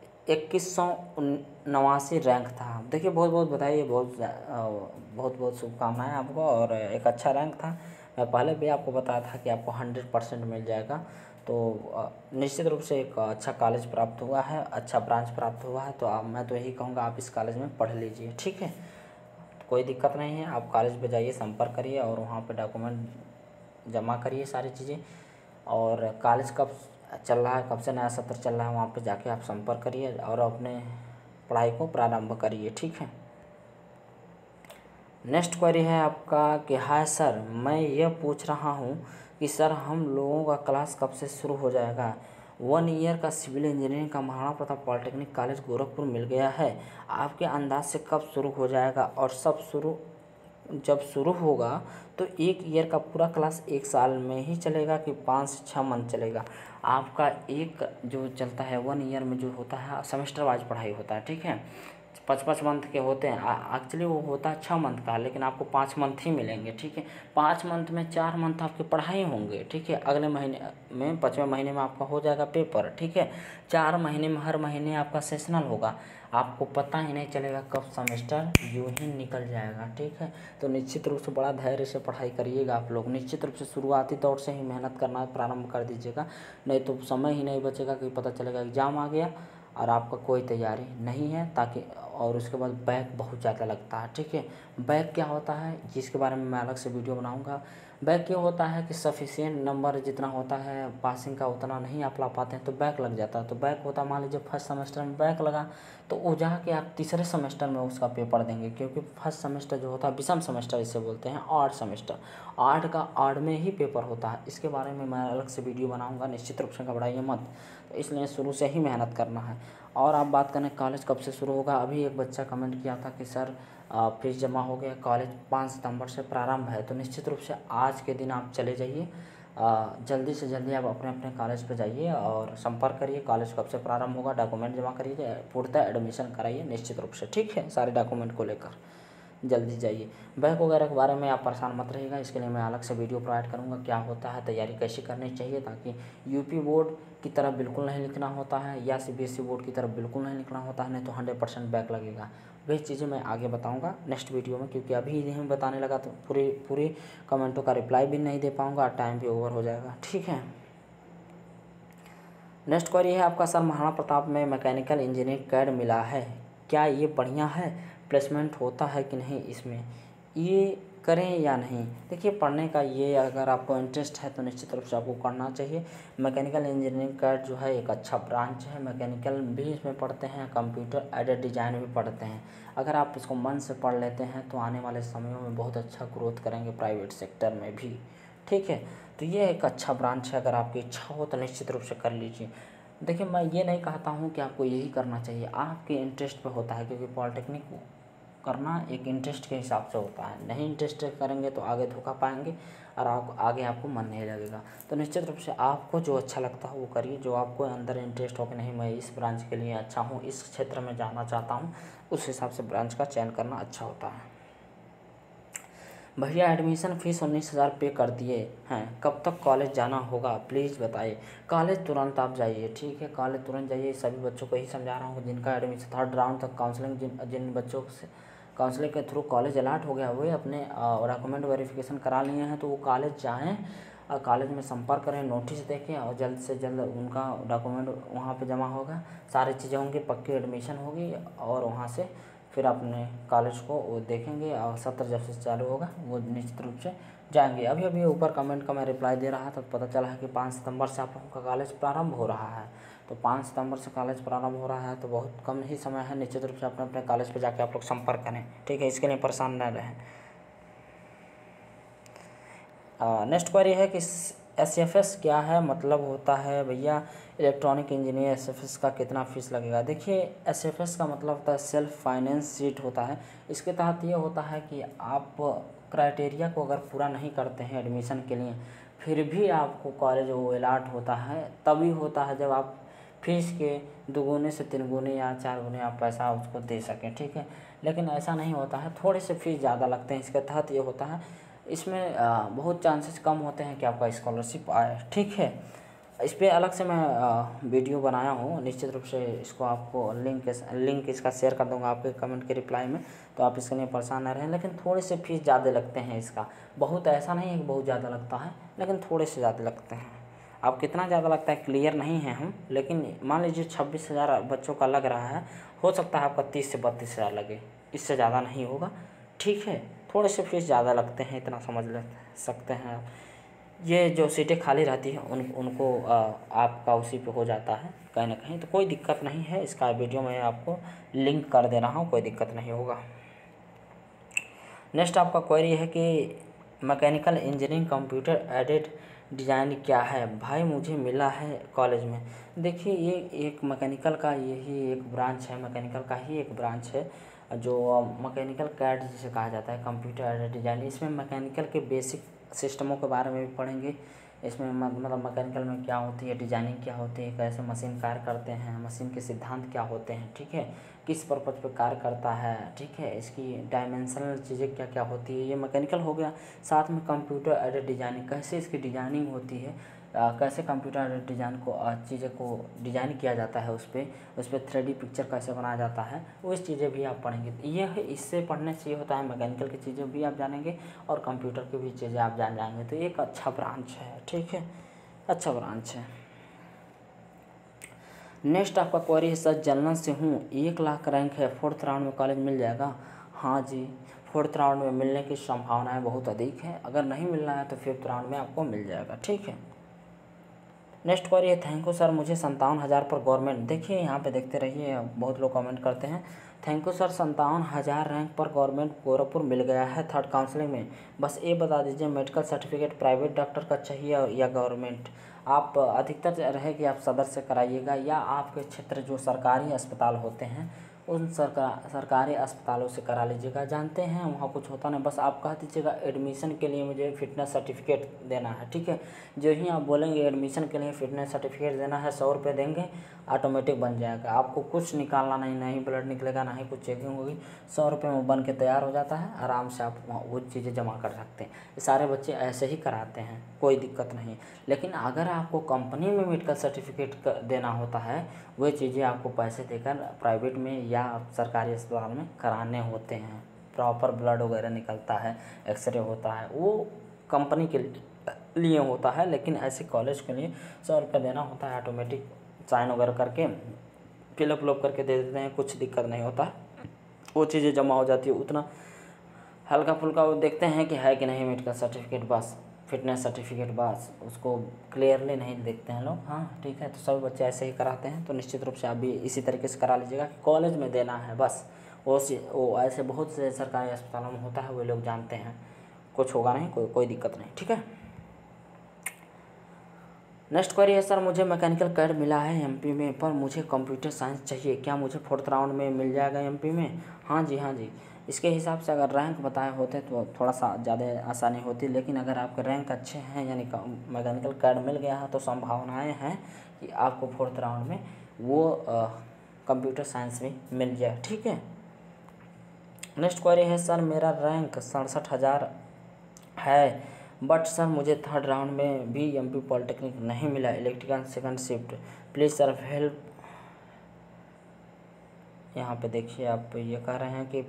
2189 रैंक था। देखिए बहुत बहुत बधाई, बहुत बहुत शुभकामनाएं आपको, और एक अच्छा रैंक था। मैं पहले भी आपको बताया था कि आपको 100% मिल जाएगा, तो निश्चित रूप से एक अच्छा कॉलेज प्राप्त हुआ है, अच्छा ब्रांच प्राप्त हुआ है। तो मैं तो यही कहूँगा आप इस कॉलेज में पढ़ लीजिए, ठीक है, कोई दिक्कत नहीं है। आप कॉलेज पे जाइए, संपर्क करिए और वहाँ पे डॉक्यूमेंट जमा करिए सारी चीज़ें। और कॉलेज कब चल रहा है, कब से नया सत्र चल रहा है, वहाँ पे जाके आप संपर्क करिए और अपने पढ़ाई को प्रारंभ करिए, ठीक है। नेक्स्ट क्वेरी है आपका कि हाय सर, मैं यह पूछ रहा हूँ कि सर हम लोगों का क्लास कब से शुरू हो जाएगा? 1 ईयर का सिविल इंजीनियरिंग का महाराणा प्रताप पॉलिटेक्निक कॉलेज गोरखपुर मिल गया है, आपके अंदाज से कब शुरू हो जाएगा? और जब शुरू होगा तो 1 ईयर का पूरा क्लास 1 साल में ही चलेगा कि 5 से 6 मंथ चलेगा? आपका एक जो चलता है 1 ईयर में जो होता है सेमेस्टर वाइज पढ़ाई होता है, ठीक है, 5-5 मंथ के होते हैं। एक्चुअली वो होता है 6 मंथ का, लेकिन आपको 5 मंथ ही मिलेंगे, ठीक है। 5 मंथ में 4 मंथ आपकी पढ़ाई होंगे, ठीक है। अगले महीने में 5वें महीने में आपका हो जाएगा पेपर, ठीक है। 4 महीने में हर महीने आपका सेशनल होगा, आपको पता ही नहीं चलेगा कब सेमेस्टर यूं ही निकल जाएगा, ठीक है। तो निश्चित रूप से बड़ा धैर्य से पढ़ाई करिएगा आप लोग, निश्चित रूप से शुरुआती दौर से ही मेहनत करना प्रारंभ कर दीजिएगा, नहीं तो समय ही नहीं बचेगा कि पता चलेगा एग्ज़ाम आ गया और आपका कोई तैयारी नहीं है, ताकि और उसके बाद बैक बहुत ज़्यादा लगता है, ठीक है। बैक क्या होता है जिसके बारे में मैं अलग से वीडियो बनाऊंगा। बैक ये होता है कि सफिशिएंट नंबर जितना होता है पासिंग का उतना नहीं आप ला पाते हैं तो बैक लग जाता है। तो बैक होता है, मान लीजिए फर्स्ट सेमेस्टर में बैक लगा तो वो जाके आप तीसरे सेमेस्टर में उसका पेपर देंगे, क्योंकि फर्स्ट सेमेस्टर जो होता है विषम सेमेस्टर इसे बोलते हैं, आर्ट सेमेस्टर, आर्ट का आर्ट में ही पेपर होता है। इसके बारे में मैं अलग से वीडियो बनाऊंगा, निश्चित रूप से घबराइए मत। तो इसलिए शुरू से ही मेहनत करना है। और आप बात करें कॉलेज कब से शुरू होगा, अभी एक बच्चा कमेंट किया था कि सर फीस जमा हो गया, कॉलेज 5 सितंबर से प्रारंभ है। तो निश्चित रूप से आज के दिन आप चले जाइए, जल्दी से जल्दी आप अपने अपने कॉलेज पे जाइए और संपर्क करिए। कॉलेज कब से प्रारंभ होगा, डॉक्यूमेंट जमा करिए, पूर्णतः एडमिशन कराइए निश्चित रूप से, ठीक है। सारे डॉक्यूमेंट को लेकर जल्दी जाइए। बैक वगैरह के बारे में आप परेशान मत रहिएगा, इसके लिए मैं अलग से वीडियो प्रोवाइड करूँगा, क्या होता है, तैयारी कैसे करनी चाहिए, ताकि यूपी बोर्ड की तरह बिल्कुल नहीं लिखना होता है या सीबीएसई बोर्ड की तरफ बिल्कुल नहीं लिखना होता है, नहीं तो 100% बैक लगेगा। वही चीज़ें मैं आगे बताऊंगा नेक्स्ट वीडियो में, क्योंकि अभी नहीं बताने लगा तो पूरी कमेंटों का रिप्लाई भी नहीं दे पाऊंगा, टाइम भी ओवर हो जाएगा, ठीक है। नेक्स्ट क्वेरी है आपका, सर महाराणा प्रताप में मैकेनिकल इंजीनियरिंग कैड मिला है, क्या ये बढ़िया है, प्लेसमेंट होता है कि नहीं इसमें, ये करें या नहीं। देखिए पढ़ने का ये अगर आपको इंटरेस्ट है तो निश्चित रूप से आपको करना चाहिए। मैकेनिकल इंजीनियरिंग कैड जो है एक अच्छा ब्रांच है, मैकेनिकल भी इसमें पढ़ते हैं, कंप्यूटर एडेड डिज़ाइन भी पढ़ते हैं। अगर आप इसको मन से पढ़ लेते हैं तो आने वाले समयों में बहुत अच्छा ग्रोथ करेंगे प्राइवेट सेक्टर में भी, ठीक है। तो ये एक अच्छा ब्रांच है, अगर आपकी इच्छा हो तो निश्चित रूप से कर लीजिए। देखिए मैं ये नहीं कहता हूँ कि आपको यही करना चाहिए, आपके इंटरेस्ट पे होता है, क्योंकि पॉलिटेक्निक करना एक इंटरेस्ट के हिसाब से होता है। नहीं इंटरेस्ट करेंगे तो आगे धोखा पाएंगे और आगे आपको मन नहीं लगेगा। तो निश्चित रूप से आपको जो अच्छा लगता है वो करिए, जो आपको अंदर इंटरेस्ट हो कि नहीं मैं इस ब्रांच के लिए अच्छा हूँ, इस क्षेत्र में जाना चाहता हूँ, उस हिसाब से ब्रांच का चयन करना अच्छा होता है। भैया एडमिशन फ़ीस 19,000 पे कर दिए हैं, कब तक कॉलेज जाना होगा प्लीज़ बताइए। कॉलेज तुरंत आप जाइए, ठीक है, कॉलेज तुरंत जाइए। सभी बच्चों को ही समझा रहा हूँ जिनका एडमिशन 3rd राउंड तक काउंसलिंग, जिन बच्चों से काउंसलिंग के थ्रू कॉलेज अलाट हो गया हुए अपने डॉक्यूमेंट वेरिफिकेशन करा लिए हैं तो वो कॉलेज जाएँ और कॉलेज में संपर्क करें, नोटिस देखें और जल्द से जल्द उनका डॉक्यूमेंट वहाँ पे जमा होगा, सारी चीज़ें होंगी, पक्की एडमिशन होगी और वहाँ से फिर अपने कॉलेज को वो देखेंगे और सत्र जब से चालू होगा वो निश्चित रूप से जाएंगे। अभी अभी ऊपर कमेंट का मैं रिप्लाई दे रहा था तो पता चला है कि 5 सितंबर से आप लोगों का कॉलेज प्रारंभ हो रहा है। तो 5 सितंबर से कॉलेज प्रारंभ हो रहा है तो बहुत कम ही समय है, निश्चित रूप से अपने अपने कॉलेज पे जाके आप लोग संपर्क करें, ठीक है, इसके लिए परेशान न रहें। नेक्स्ट क्वेरी है कि SFS क्या है, मतलब होता है भैया इलेक्ट्रॉनिक इंजीनियर, SFS का कितना फीस लगेगा। देखिए SFS का मतलब होता है सेल्फ फाइनेंस सीट होता है। इसके तहत ये होता है कि आप क्राइटेरिया को अगर पूरा नहीं करते हैं एडमिशन के लिए, फिर भी आपको कॉलेज वो अलाट होता है, तभी होता है जब आप फीस के 2 गुने से 3 गुने या 4 गुने आप पैसा उसको दे सकें, ठीक है। लेकिन ऐसा नहीं होता है, थोड़े से फीस ज़्यादा लगते हैं। इसके तहत ये होता है, इसमें बहुत चांसेस कम होते हैं कि आपका स्कॉलरशिप आए, ठीक है। इस पर अलग से मैं वीडियो बनाया हूँ, निश्चित रूप से इसको आपको लिंक इसका शेयर कर दूंगा आपके कमेंट के रिप्लाई में, तो आप इसके लिए परेशान न रहें। लेकिन थोड़े से फीस ज़्यादा लगते हैं इसका, बहुत ऐसा नहीं है कि बहुत ज़्यादा लगता है, लेकिन थोड़े से ज़्यादा लगते हैं। अब कितना ज़्यादा लगता है क्लियर नहीं है हम, लेकिन मान लीजिए 26,000 बच्चों का लग रहा है, हो सकता है आपका 30 से 32,000 लगे, इससे ज़्यादा नहीं होगा, ठीक है। थोड़े से फीस ज़्यादा लगते हैं, इतना समझ सकते हैं आप। ये जो सीटें खाली रहती हैं उनको आपका उसी पे हो जाता है कहीं ना कहीं, तो कोई दिक्कत नहीं है। इसका वीडियो मैं आपको लिंक कर दे रहा हूँ, कोई दिक्कत नहीं होगा। नेक्स्ट आपका क्वेरी है कि mechanical engineering computer aided design क्या है भाई, मुझे मिला है कॉलेज में। देखिए ये एक मैकेनिकल का यही एक ब्रांच है, मैकेनिकल का ही एक ब्रांच है जो मैकेनिकल कैड जिसे कहा जाता है, कंप्यूटर एडेड डिज़ाइन। इसमें मैकेनिकल के बेसिक सिस्टमों के बारे में भी पढ़ेंगे। इसमें मतलब मैकेनिकल में क्या होती है, डिजाइनिंग क्या होती है, कैसे मशीन कार्य करते हैं, मशीन के सिद्धांत क्या होते हैं, ठीक है, किस पर्पज पे कार्य करता है, ठीक है, इसकी डायमेंशनल चीज़ें क्या क्या होती है, ये मैकेनिकल हो गया। साथ में कंप्यूटर एडेड डिजाइनिंग, कैसे इसकी डिजाइनिंग होती है, कैसे कंप्यूटर एडेड डिज़ाइन को चीज़ें को डिजाइन किया जाता है, उस पर 3D पिक्चर कैसे बनाया जाता है, वो इस चीज़ें भी आप पढ़ेंगे। ये है, इससे पढ़ने से ये होता है मैकेनिकल की चीज़ें भी आप जानेंगे और कंप्यूटर की भी चीज़ें आप जान जाएंगे। तो एक अच्छा ब्रांच है, ठीक है, अच्छा ब्रांच है। नेक्स्ट आपका क्वेरी है सर जर्नल से हूँ, 1 लाख रैंक है, 4th राउंड में कॉलेज मिल जाएगा? हाँ जी, 4th राउंड में मिलने की संभावनाएं बहुत अधिक है। अगर नहीं मिलना है तो 5th राउंड में आपको मिल जाएगा, ठीक है। नेक्स्ट क्वेरी है थैंक यू सर मुझे 57,000 पर गवर्नमेंट, देखिए यहाँ पे देखते रहिए, बहुत लोग कमेंट करते हैं। थैंक यू सर 57,000 रैंक पर गवर्नमेंट गोरखपुर मिल गया है 3rd काउंसलिंग में। बस ये बता दीजिए मेडिकल सर्टिफिकेट प्राइवेट डॉक्टर का चाहिए या गवर्नमेंट? आप अधिकतर रहे कि आप सदर से कराइएगा या आपके क्षेत्र जो सरकारी अस्पताल होते हैं उन सरकारी अस्पतालों से करा लीजिएगा। जानते हैं वहाँ कुछ होता नहीं, बस आप कह दीजिएगा एडमिशन के लिए मुझे फिटनेस सर्टिफिकेट देना है, ठीक है। जो ही आप बोलेंगे एडमिशन के लिए फिटनेस सर्टिफिकेट देना है, 100 रुपये देंगे, ऑटोमेटिक बन जाएगा। आपको कुछ निकालना नहीं, ना ही ब्लड निकलेगा, ना ही कुछ चेकिंग होगी, 100 रुपये में बन के तैयार हो जाता है। आराम से आप वो चीज़ें जमा कर सकते हैं। ये सारे बच्चे ऐसे ही कराते हैं, कोई दिक्कत नहीं। लेकिन अगर आपको कंपनी में मेडिकल सर्टिफिकेट देना होता है, वह चीज़ें आपको पैसे देकर प्राइवेट में या सरकारी अस्पताल में कराने होते हैं। प्रॉपर ब्लड वगैरह निकलता है, एक्सरे होता है, वो कंपनी के लिए होता है। लेकिन ऐसे कॉलेज के लिए 100 रुपये देना होता है, ऑटोमेटिक साइन वगैरह करके फिलअप करके दे देते हैं, कुछ दिक्कत नहीं होता है, वो चीज़ें जमा हो जाती है। उतना हल्का फुल्का वो देखते हैं कि है कि नहीं मेडिकल सर्टिफिकेट, बस फिटनेस सर्टिफिकेट, बस उसको क्लियरली नहीं देखते हैं लोग। हाँ ठीक है, तो सभी बच्चे ऐसे ही कराते हैं। तो निश्चित रूप से आप भी इसी तरीके से करा लीजिएगा कि कॉलेज में देना है बस। वो ऐसे बहुत से सरकारी अस्पतालों में होता है, वो लोग जानते हैं, कुछ होगा नहीं, कोई दिक्कत नहीं, ठीक है। नेक्स्ट क्वेरी है सर मुझे मैकेनिकल कैड मिला है एमपी में, पर मुझे कंप्यूटर साइंस चाहिए, क्या मुझे 4th राउंड में मिल जाएगा एमपी में? हाँ जी, हाँ जी। इसके हिसाब से अगर रैंक बताए होते तो थोड़ा सा ज़्यादा आसानी होती, लेकिन अगर आपके रैंक अच्छे हैं यानी मैकेनिकल कैड मिल गया है तो संभावनाएं हैं कि आपको 4th राउंड में वो कंप्यूटर साइंस में मिल जाए, ठीक है। नेक्स्ट क्वेरी है सर मेरा रैंक 67,000 है, बट सर मुझे 3rd राउंड में भी एमपी पॉलिटेक्निक नहीं मिला, electrical 2nd shift, please sir help. यहाँ पे देखिए आप ये कह रहे हैं कि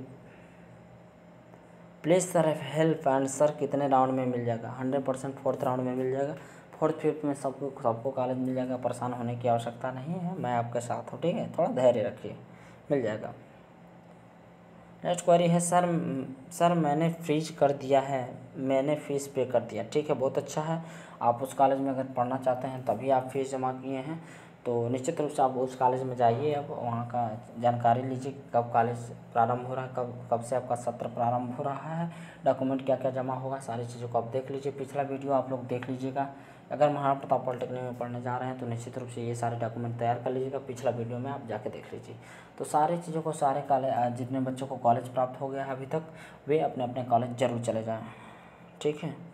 please sir help and sir कितने राउंड में मिल जाएगा? 100% 4th राउंड में मिल जाएगा, 4th 5th में सबको कॉलेज मिल जाएगा, परेशान होने की आवश्यकता नहीं है, मैं आपके साथ हूँ, ठीक है, थोड़ा धैर्य रखिए, मिल जाएगा। नेक्स्ट क्वेरी है सर मैंने फ्रीज कर दिया है, मैंने फ़ीस पे कर दिया, ठीक है, बहुत अच्छा है। आप उस कॉलेज में अगर पढ़ना चाहते हैं तभी आप फीस जमा किए हैं तो निश्चित रूप से आप उस कॉलेज में जाइए, अब वहाँ का जानकारी लीजिए, कब कॉलेज प्रारंभ हो रहा है, कब से आपका सत्र प्रारंभ हो रहा है, डॉक्यूमेंट क्या क्या जमा होगा, सारी चीज़ों को आप देख लीजिए। पिछला वीडियो आप लोग देख लीजिएगा। अगर महाराणा प्रताप पॉलिटेक्निक में पढ़ने जा रहे हैं तो निश्चित रूप से ये सारे डॉक्यूमेंट तैयार कर लीजिएगा, पिछला वीडियो में आप जाके देख लीजिए। तो सारी चीज़ों को सारे कॉलेज जितने बच्चों को कॉलेज प्राप्त हो गया है अभी तक, वे अपने अपने कॉलेज जरूर चले जाएँ, ठीक है।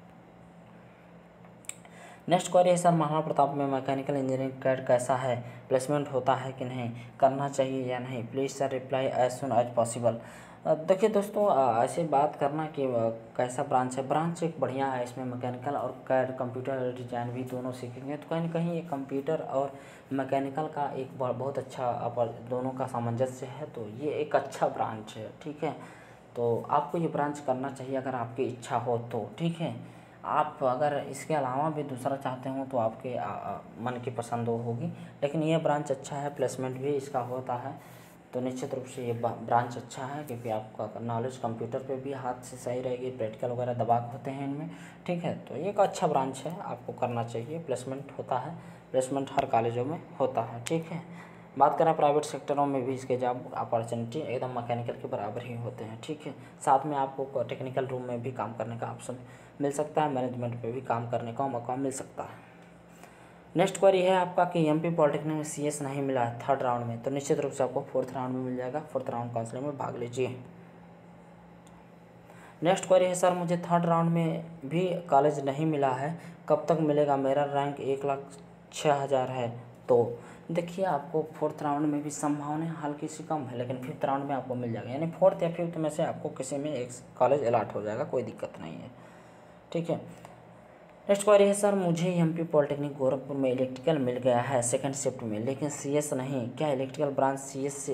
नेक्स्ट क्वेरी है सर महाराणा प्रताप में मैकेनिकल इंजीनियरिंग कैड कैसा है, प्लेसमेंट होता है कि नहीं, करना चाहिए या नहीं? Please sir reply as soon as possible. देखिए दोस्तों, ऐसे बात करना कि कैसा ब्रांच है, ब्रांच एक बढ़िया है, इसमें मैकेनिकल और कैड कंप्यूटर डिजाइन भी दोनों सीखेंगे, तो कहीं ना कहीं ये कंप्यूटर और मैकेनिकल का एक बहुत अच्छा दोनों का सामंजस्य है, तो ये एक अच्छा ब्रांच है, ठीक है। तो आपको ये ब्रांच करना चाहिए अगर आपकी इच्छा हो तो, ठीक है। आप अगर इसके अलावा भी दूसरा चाहते हो तो आपके मन की पसंद होगी, लेकिन ये ब्रांच अच्छा है, प्लेसमेंट भी इसका होता है, तो निश्चित रूप से ये ब्रांच अच्छा है क्योंकि आपका नॉलेज कंप्यूटर पे भी हाथ से सही रहेगी, प्रैक्टिकल वगैरह दबाव होते हैं इनमें, ठीक है। तो ये एक अच्छा ब्रांच है, आपको करना चाहिए, प्लेसमेंट होता है, प्लेसमेंट हर कॉलेजों में होता है, ठीक है। बात करें प्राइवेट सेक्टरों में भी इसके जॉब अपॉर्चुनिटी एकदम मैकेनिकल के बराबर ही होते हैं, ठीक है। साथ में आपको टेक्निकल रूम में भी काम करने का ऑप्शन मिल सकता है, मैनेजमेंट पे भी काम करने का मौका मिल सकता है। नेक्स्ट क्वेरी है आपका कि एमपी पॉलिटेक्निक में सीएस नहीं मिला है 3rd राउंड में, तो निश्चित रूप से आपको 4th राउंड में मिल जाएगा, 4th राउंड काउंसलिंग में भाग लीजिए। नेक्स्ट क्वेरी है सर मुझे 3rd राउंड में भी कॉलेज नहीं मिला है, कब तक मिलेगा? मेरा रैंक 1,06,000 है। तो देखिए आपको 4th राउंड में भी संभावना हल्की सी कम है, लेकिन 5th राउंड में आपको मिल जाएगा, यानी 4th या 5th में से आपको किसी में एक कॉलेज अलॉट हो जाएगा, कोई दिक्कत नहीं है, ठीक है। नेक्स्ट क्वेरी है सर मुझे एमपी पॉलिटेक्निक गोरखपुर में इलेक्ट्रिकल मिल गया है 2nd शिफ्ट में, लेकिन सीएस नहीं, क्या इलेक्ट्रिकल ब्रांच सीएस से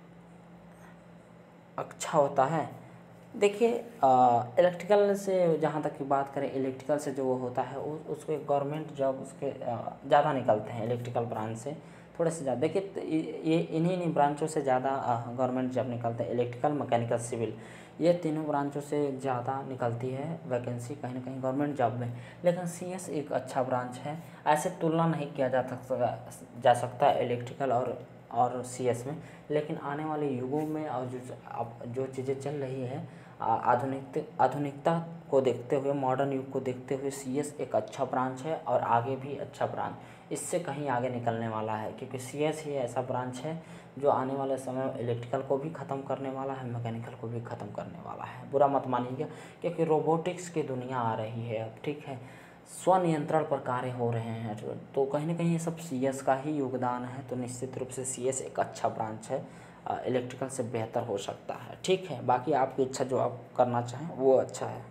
अच्छा होता है? देखिए इलेक्ट्रिकल से जहाँ तक की बात करें, इलेक्ट्रिकल से जो होता है उसको गवर्नमेंट जॉब उसके ज़्यादा निकलते हैं इलेक्ट्रिकल ब्रांच से, थोड़े से ज़्यादा देखिए ये इन्हीं ब्रांचों से ज़्यादा गवर्नमेंट जॉब निकलते हैं, इलेक्ट्रिकल, मैकेनिकल, सिविल, ये तीनों ब्रांचों से ज़्यादा निकलती है वैकेंसी कहीं ना कहीं गवर्नमेंट जॉब में। लेकिन सीएस एक अच्छा ब्रांच है, ऐसे तुलना नहीं किया जा सकता इलेक्ट्रिकल और सीएस में। लेकिन आने वाले युगों में और जो चीज़ें चल रही है आधुनिकता को देखते हुए, मॉडर्न युग को देखते हुए सीएस एक अच्छा ब्रांच है और आगे भी अच्छा ब्रांच इससे कहीं आगे निकलने वाला है, क्योंकि सीएस ही ऐसा ब्रांच है जो आने वाले समय में इलेक्ट्रिकल को भी ख़त्म करने वाला है, मैकेनिकल को भी ख़त्म करने वाला है। बुरा मत मानिएगा, क्योंकि रोबोटिक्स की दुनिया आ रही है अब, ठीक है, स्वनियंत्रण पर कार्य हो रहे हैं, तो कहीं ना कहीं ये सब सीएस का ही योगदान है। तो निश्चित रूप से सीएस एक अच्छा ब्रांच है, इलेक्ट्रिकल से बेहतर हो सकता है, ठीक है। बाकी आपकी इच्छा, जो आप करना चाहें वो अच्छा है।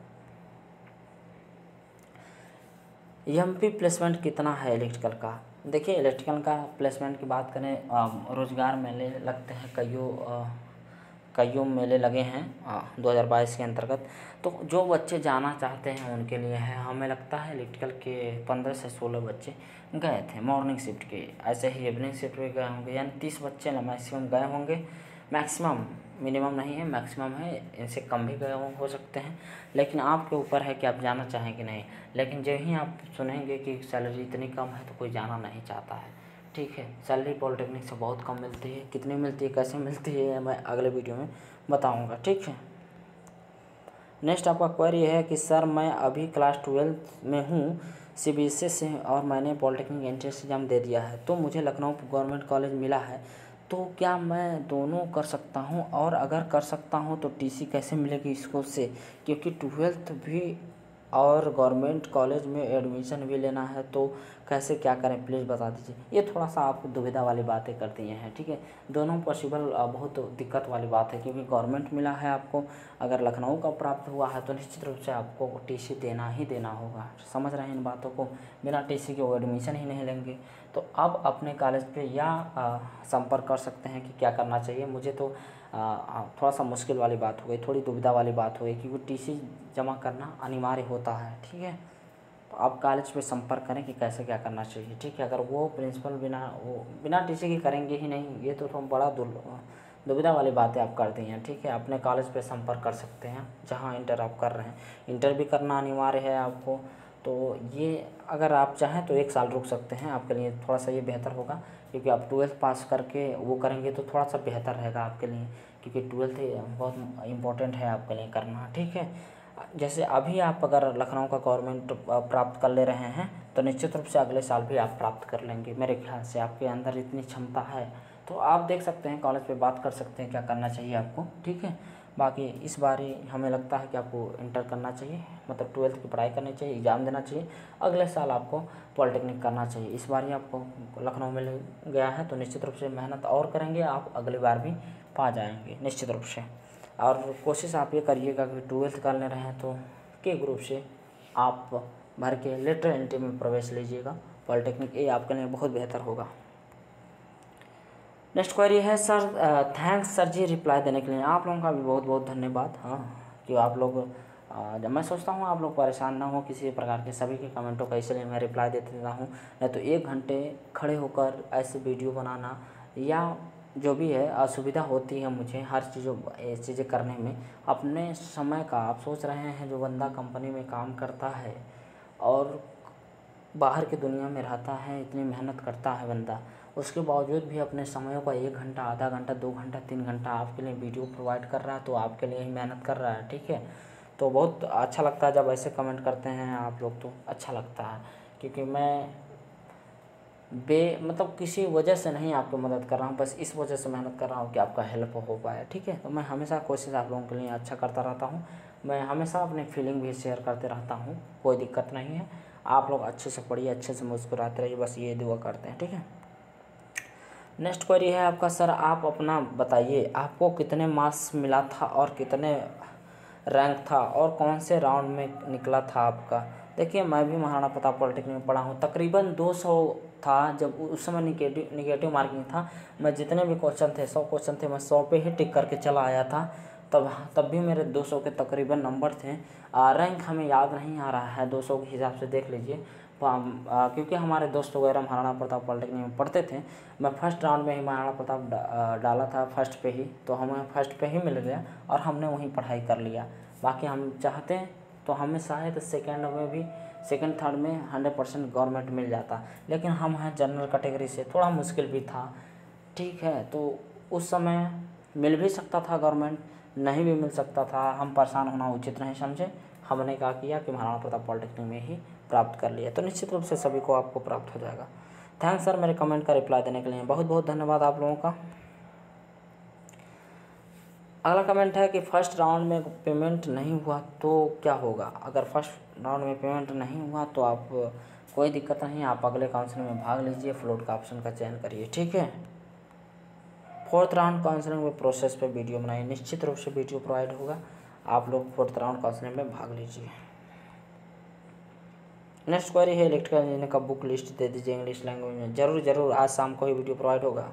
एमपी प्लेसमेंट कितना है इलेक्ट्रिकल का? देखिए इलेक्ट्रिकल का प्लेसमेंट की बात करें, रोज़गार मेले लगते हैं, कईयों मेले लगे हैं 2022 के अंतर्गत। तो जो बच्चे जाना चाहते हैं उनके लिए है। हमें लगता है इलेक्ट्रिकल के 15 से 16 बच्चे गए थे मॉर्निंग शिफ्ट के, ऐसे ही इवनिंग शिफ्ट भी गए होंगे, यानी 30 बच्चे ना मैक्सिमम गए होंगे। मैक्सिमम, मिनिमम नहीं है, मैक्सिमम है, इनसे कम भी गए हो सकते हैं। लेकिन आपके ऊपर है कि आप जाना चाहें कि नहीं। लेकिन जब ही आप सुनेंगे कि सैलरी इतनी कम है तो कोई जाना नहीं चाहता है, ठीक है। सैलरी पॉलिटेक्निक से बहुत कम मिलती है, कितनी मिलती है, कैसे मिलती है, मैं अगले वीडियो में बताऊंगा, ठीक है। नेक्स्ट आपका क्वेरी है कि सर मैं अभी क्लास 12 में हूँ, सीबीएसई से, और मैंने पॉलिटेक्निक एंट्रेंस एग्जाम दे दिया है, तो मुझे लखनऊ गवर्नमेंट कॉलेज मिला है, तो क्या मैं दोनों कर सकता हूँ? और अगर कर सकता हूँ तो टीसी कैसे मिलेगी इसको से, क्योंकि 12th भी और गवर्नमेंट कॉलेज में एडमिशन भी लेना है, तो कैसे क्या करें प्लीज़ बता दीजिए। ये थोड़ा सा आपको दुविधा वाली बातें कर दी हैं, ठीक है। दोनों पॉसिबल बहुत दिक्कत वाली बात है, क्योंकि गवर्नमेंट मिला है आपको, अगर लखनऊ का प्राप्त हुआ है तो निश्चित रूप से आपको टीसी देना ही देना होगा। समझ रहे हैं इन बातों को? बिना टीसी के वो एडमिशन ही नहीं लेंगे। तो अब अपने कॉलेज पे या संपर्क कर सकते हैं कि क्या करना चाहिए। मुझे तो थोड़ा सा मुश्किल वाली बात हो गई, थोड़ी दुविधा वाली बात हो गई, क्योंकि टीसी जमा करना अनिवार्य होता है, ठीक है। तो आप कॉलेज पे संपर्क करें कि कैसे क्या करना चाहिए, ठीक है। अगर वो प्रिंसिपल बिना टीसी के करेंगे ही नहीं, ये तो बड़ा दुविधा वाली बातें आप कर दी हैं, ठीक है। अपने कॉलेज पे संपर्क कर सकते हैं जहाँ इंटर आप कर रहे हैं। इंटर भी करना अनिवार्य है आपको, तो ये अगर आप चाहें तो 1 साल रुक सकते हैं, आपके लिए थोड़ा सा ये बेहतर होगा, क्योंकि आप 12th पास करके वो करेंगे तो थोड़ा सा बेहतर रहेगा आपके लिए, क्योंकि 12th बहुत इम्पोर्टेंट है आपके लिए करना, ठीक है। जैसे अभी आप अगर लखनऊ का गवर्नमेंट प्राप्त कर ले रहे हैं तो निश्चित रूप से अगले साल भी आप प्राप्त कर लेंगे, मेरे ख्याल से आपके अंदर इतनी क्षमता है। तो आप देख सकते हैं, कॉलेज पे बात कर सकते हैं क्या करना चाहिए आपको, ठीक है। बाकी इस बार ही हमें लगता है कि आपको इंटर करना चाहिए, मतलब 12th की पढ़ाई करनी चाहिए, एग्ज़ाम देना चाहिए, अगले साल आपको पॉलिटेक्निक करना चाहिए। इस बार ही आपको लखनऊ में गया है तो निश्चित रूप से मेहनत और करेंगे, आप अगली बार भी पा जाएंगे निश्चित रूप से। और कोशिश आप ये करिएगा कि 12th कर ले रहे हैं तो के ग्रुप से आप भर के लेटर एंट्री में प्रवेश लीजिएगा पॉलिटेक्निक, ये आपके लिए बहुत बेहतर होगा। नेक्स्ट क्वेरी है sir, thanks sir ji reply देने के लिए। आप लोगों का भी बहुत बहुत धन्यवाद, हाँ, कि आप लोग जब मैं सोचता हूँ आप लोग परेशान ना हो किसी प्रकार के सभी के कमेंटों का, इसलिए मैं रिप्लाई देते रहता हूँ। नहीं तो 1 घंटे खड़े होकर ऐसे वीडियो बनाना या जो भी है असुविधा होती है मुझे हर चीज़ें करने में। अपने समय का आप सोच रहे हैं, जो बंदा कंपनी में काम करता है और बाहर की दुनिया में रहता है, इतनी मेहनत करता है बंदा, उसके बावजूद भी अपने समय का 1 घंटा, आधा घंटा, 2 घंटा, 3 घंटा आपके लिए वीडियो प्रोवाइड कर रहा है, तो आपके लिए ही मेहनत कर रहा है, ठीक है। तो बहुत अच्छा लगता है जब ऐसे कमेंट करते हैं आप लोग, तो अच्छा लगता है, क्योंकि मैं मतलब किसी वजह से नहीं आपको मदद कर रहा हूँ, बस इस वजह से मेहनत कर रहा हूँ कि आपका हेल्प हो पाए, ठीक है। तो मैं हमेशा कोशिश आप लोगों के लिए अच्छा करता रहता हूँ। मैं हमेशा अपनी फीलिंग भी शेयर करते रहता हूँ, कोई दिक्कत नहीं है। आप लोग अच्छे से पढ़िए, अच्छे से मुस्कुराते रहिए, बस ये दुआ करते हैं, ठीक है। नेक्स्ट क्वेरी है आपका, सर आप अपना बताइए, आपको कितने मार्क्स मिला था और कितने रैंक था और कौन से राउंड में निकला था आपका? देखिए मैं भी महाराणा प्रताप पॉलिटेक्निक में पढ़ा हूँ, तकरीबन 200 था जब उस समय निगेटिव मार्किंग था। मैं जितने भी क्वेश्चन थे, 100 क्वेश्चन थे, मैं 100 पे ही टिक करके चला आया था। तब भी मेरे 200 के तकरीबन नंबर थे। रैंक हमें याद नहीं आ रहा है 200 के हिसाब से, देख लीजिए। क्योंकि हमारे दोस्त वगैरह महाराणा प्रताप पॉलिटेक्निक में पढ़ते थे। मैं फर्स्ट राउंड में ही महाराणा प्रताप डाला था फर्स्ट पे ही, तो हमें फर्स्ट पे ही मिल गया और हमने वहीं पढ़ाई कर लिया। बाकी हम चाहते हैं तो हमें शायद सेकेंड में भी, सेकेंड थर्ड में 100% गवर्नमेंट मिल जाता, लेकिन हम हैं जनरल कैटेगरी से, थोड़ा मुश्किल भी था। ठीक है, तो उस समय मिल भी सकता था गवर्नमेंट, नहीं भी मिल सकता था। हम परेशान होना उचित नहीं समझे, हमने क्या किया कि महाराणा प्रताप पॉलिटेक्निक में ही प्राप्त कर लिया। तो निश्चित रूप से सभी को आपको प्राप्त हो जाएगा। थैंक्स सर मेरे कमेंट का रिप्लाई देने के लिए, बहुत बहुत धन्यवाद आप लोगों का। अगला कमेंट है कि फर्स्ट राउंड में पेमेंट नहीं हुआ तो क्या होगा। अगर फर्स्ट राउंड में पेमेंट नहीं हुआ तो आप कोई दिक्कत नहीं, आप अगले काउंसलिंग में भाग लीजिए, फ्लोट का ऑप्शन का चयन करिए। ठीक है, फोर्थ राउंड काउंसलिंग में प्रोसेस पे वीडियो बनाइए, निश्चित रूप से वीडियो प्रोवाइड होगा, आप लोग फोर्थ राउंड काउंसलिंग में भाग लीजिए। नेक्स्ट क्वेरी है इलेक्ट्रिकल इंजीनियर का बुक लिस्ट दे दीजिए इंग्लिश लैंग्वेज में। जरूर जरूर, आज शाम को ही वीडियो प्रोवाइड होगा।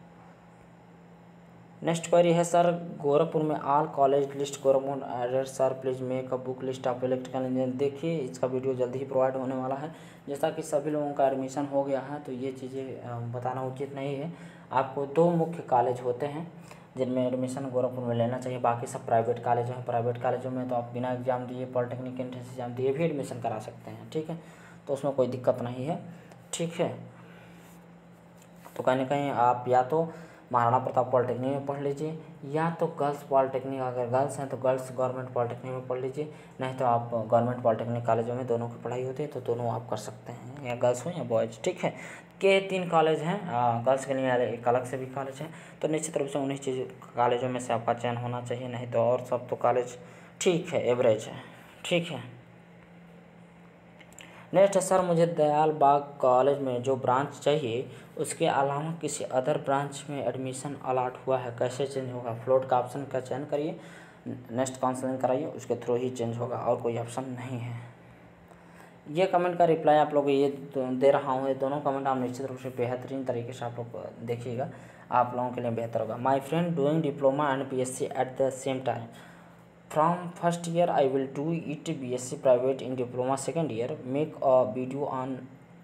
नेक्स्ट क्वेरी है सर गोरखपुर में all college list Gorakhpur aided sir please make a book list of electrical engineer. देखिए इसका वीडियो जल्दी ही प्रोवाइड होने वाला है। जैसा कि सभी लोगों का एडमिशन हो गया है तो ये चीज़ें बताना उचित नहीं है। आपको 2 मुख्य कॉलेज होते हैं जिनमें एडमिशन गोरखपुर में लेना चाहिए, बाकी सब प्राइवेट कॉलेज हैं। प्राइवेट कॉलेजों में तो आप बिना एग्जाम दिए, पॉलिटेक्निक एंट्रेंस एग्जाम दिए भी एडमिशन करा सकते हैं। ठीक है, तो उसमें कोई दिक्कत नहीं है। ठीक है, तो कहीं ना कहीं आप या तो महाराणा प्रताप पॉलिटेक्निक में पढ़ लीजिए, या तो गर्ल्स पॉलिटेक्निक, अगर गर्ल्स हैं तो गर्ल्स गवर्नमेंट पॉलिटेक्निक में पढ़ लीजिए, नहीं तो आप गवर्नमेंट पॉलिटेक्निक कॉलेजों में दोनों की पढ़ाई होती है तो दोनों आप कर सकते हैं, या गर्ल्स हो या बॉयज़। ठीक है, के 3 कॉलेज हैं, गर्ल्स के लिए एक अलग से भी कॉलेज है, तो निश्चित रूप से उन्हीं कॉलेजों में से आपका चयन होना चाहिए, नहीं तो और सब तो कॉलेज ठीक है, एवरेज है। ठीक है, नेक्स्ट है सर मुझे दयाल बाग कॉलेज में जो ब्रांच चाहिए उसके अलावा किसी अदर ब्रांच में एडमिशन अलॉट हुआ है, कैसे चेंज होगा। फ्लोट का ऑप्शन का चयन करिए, नेक्स्ट काउंसलिंग कराइए, उसके थ्रू ही चेंज होगा, और कोई ऑप्शन नहीं है। ये कमेंट का रिप्लाई आप लोग ये दे रहा हूँ, ये दोनों कमेंट आप निश्चित रूप से बेहतरीन तरीके से आप लोग देखिएगा, आप लोगों के लिए बेहतर होगा। My friend doing diploma and BSc at the same time from first year I will do it BSc private in diploma second year make a video on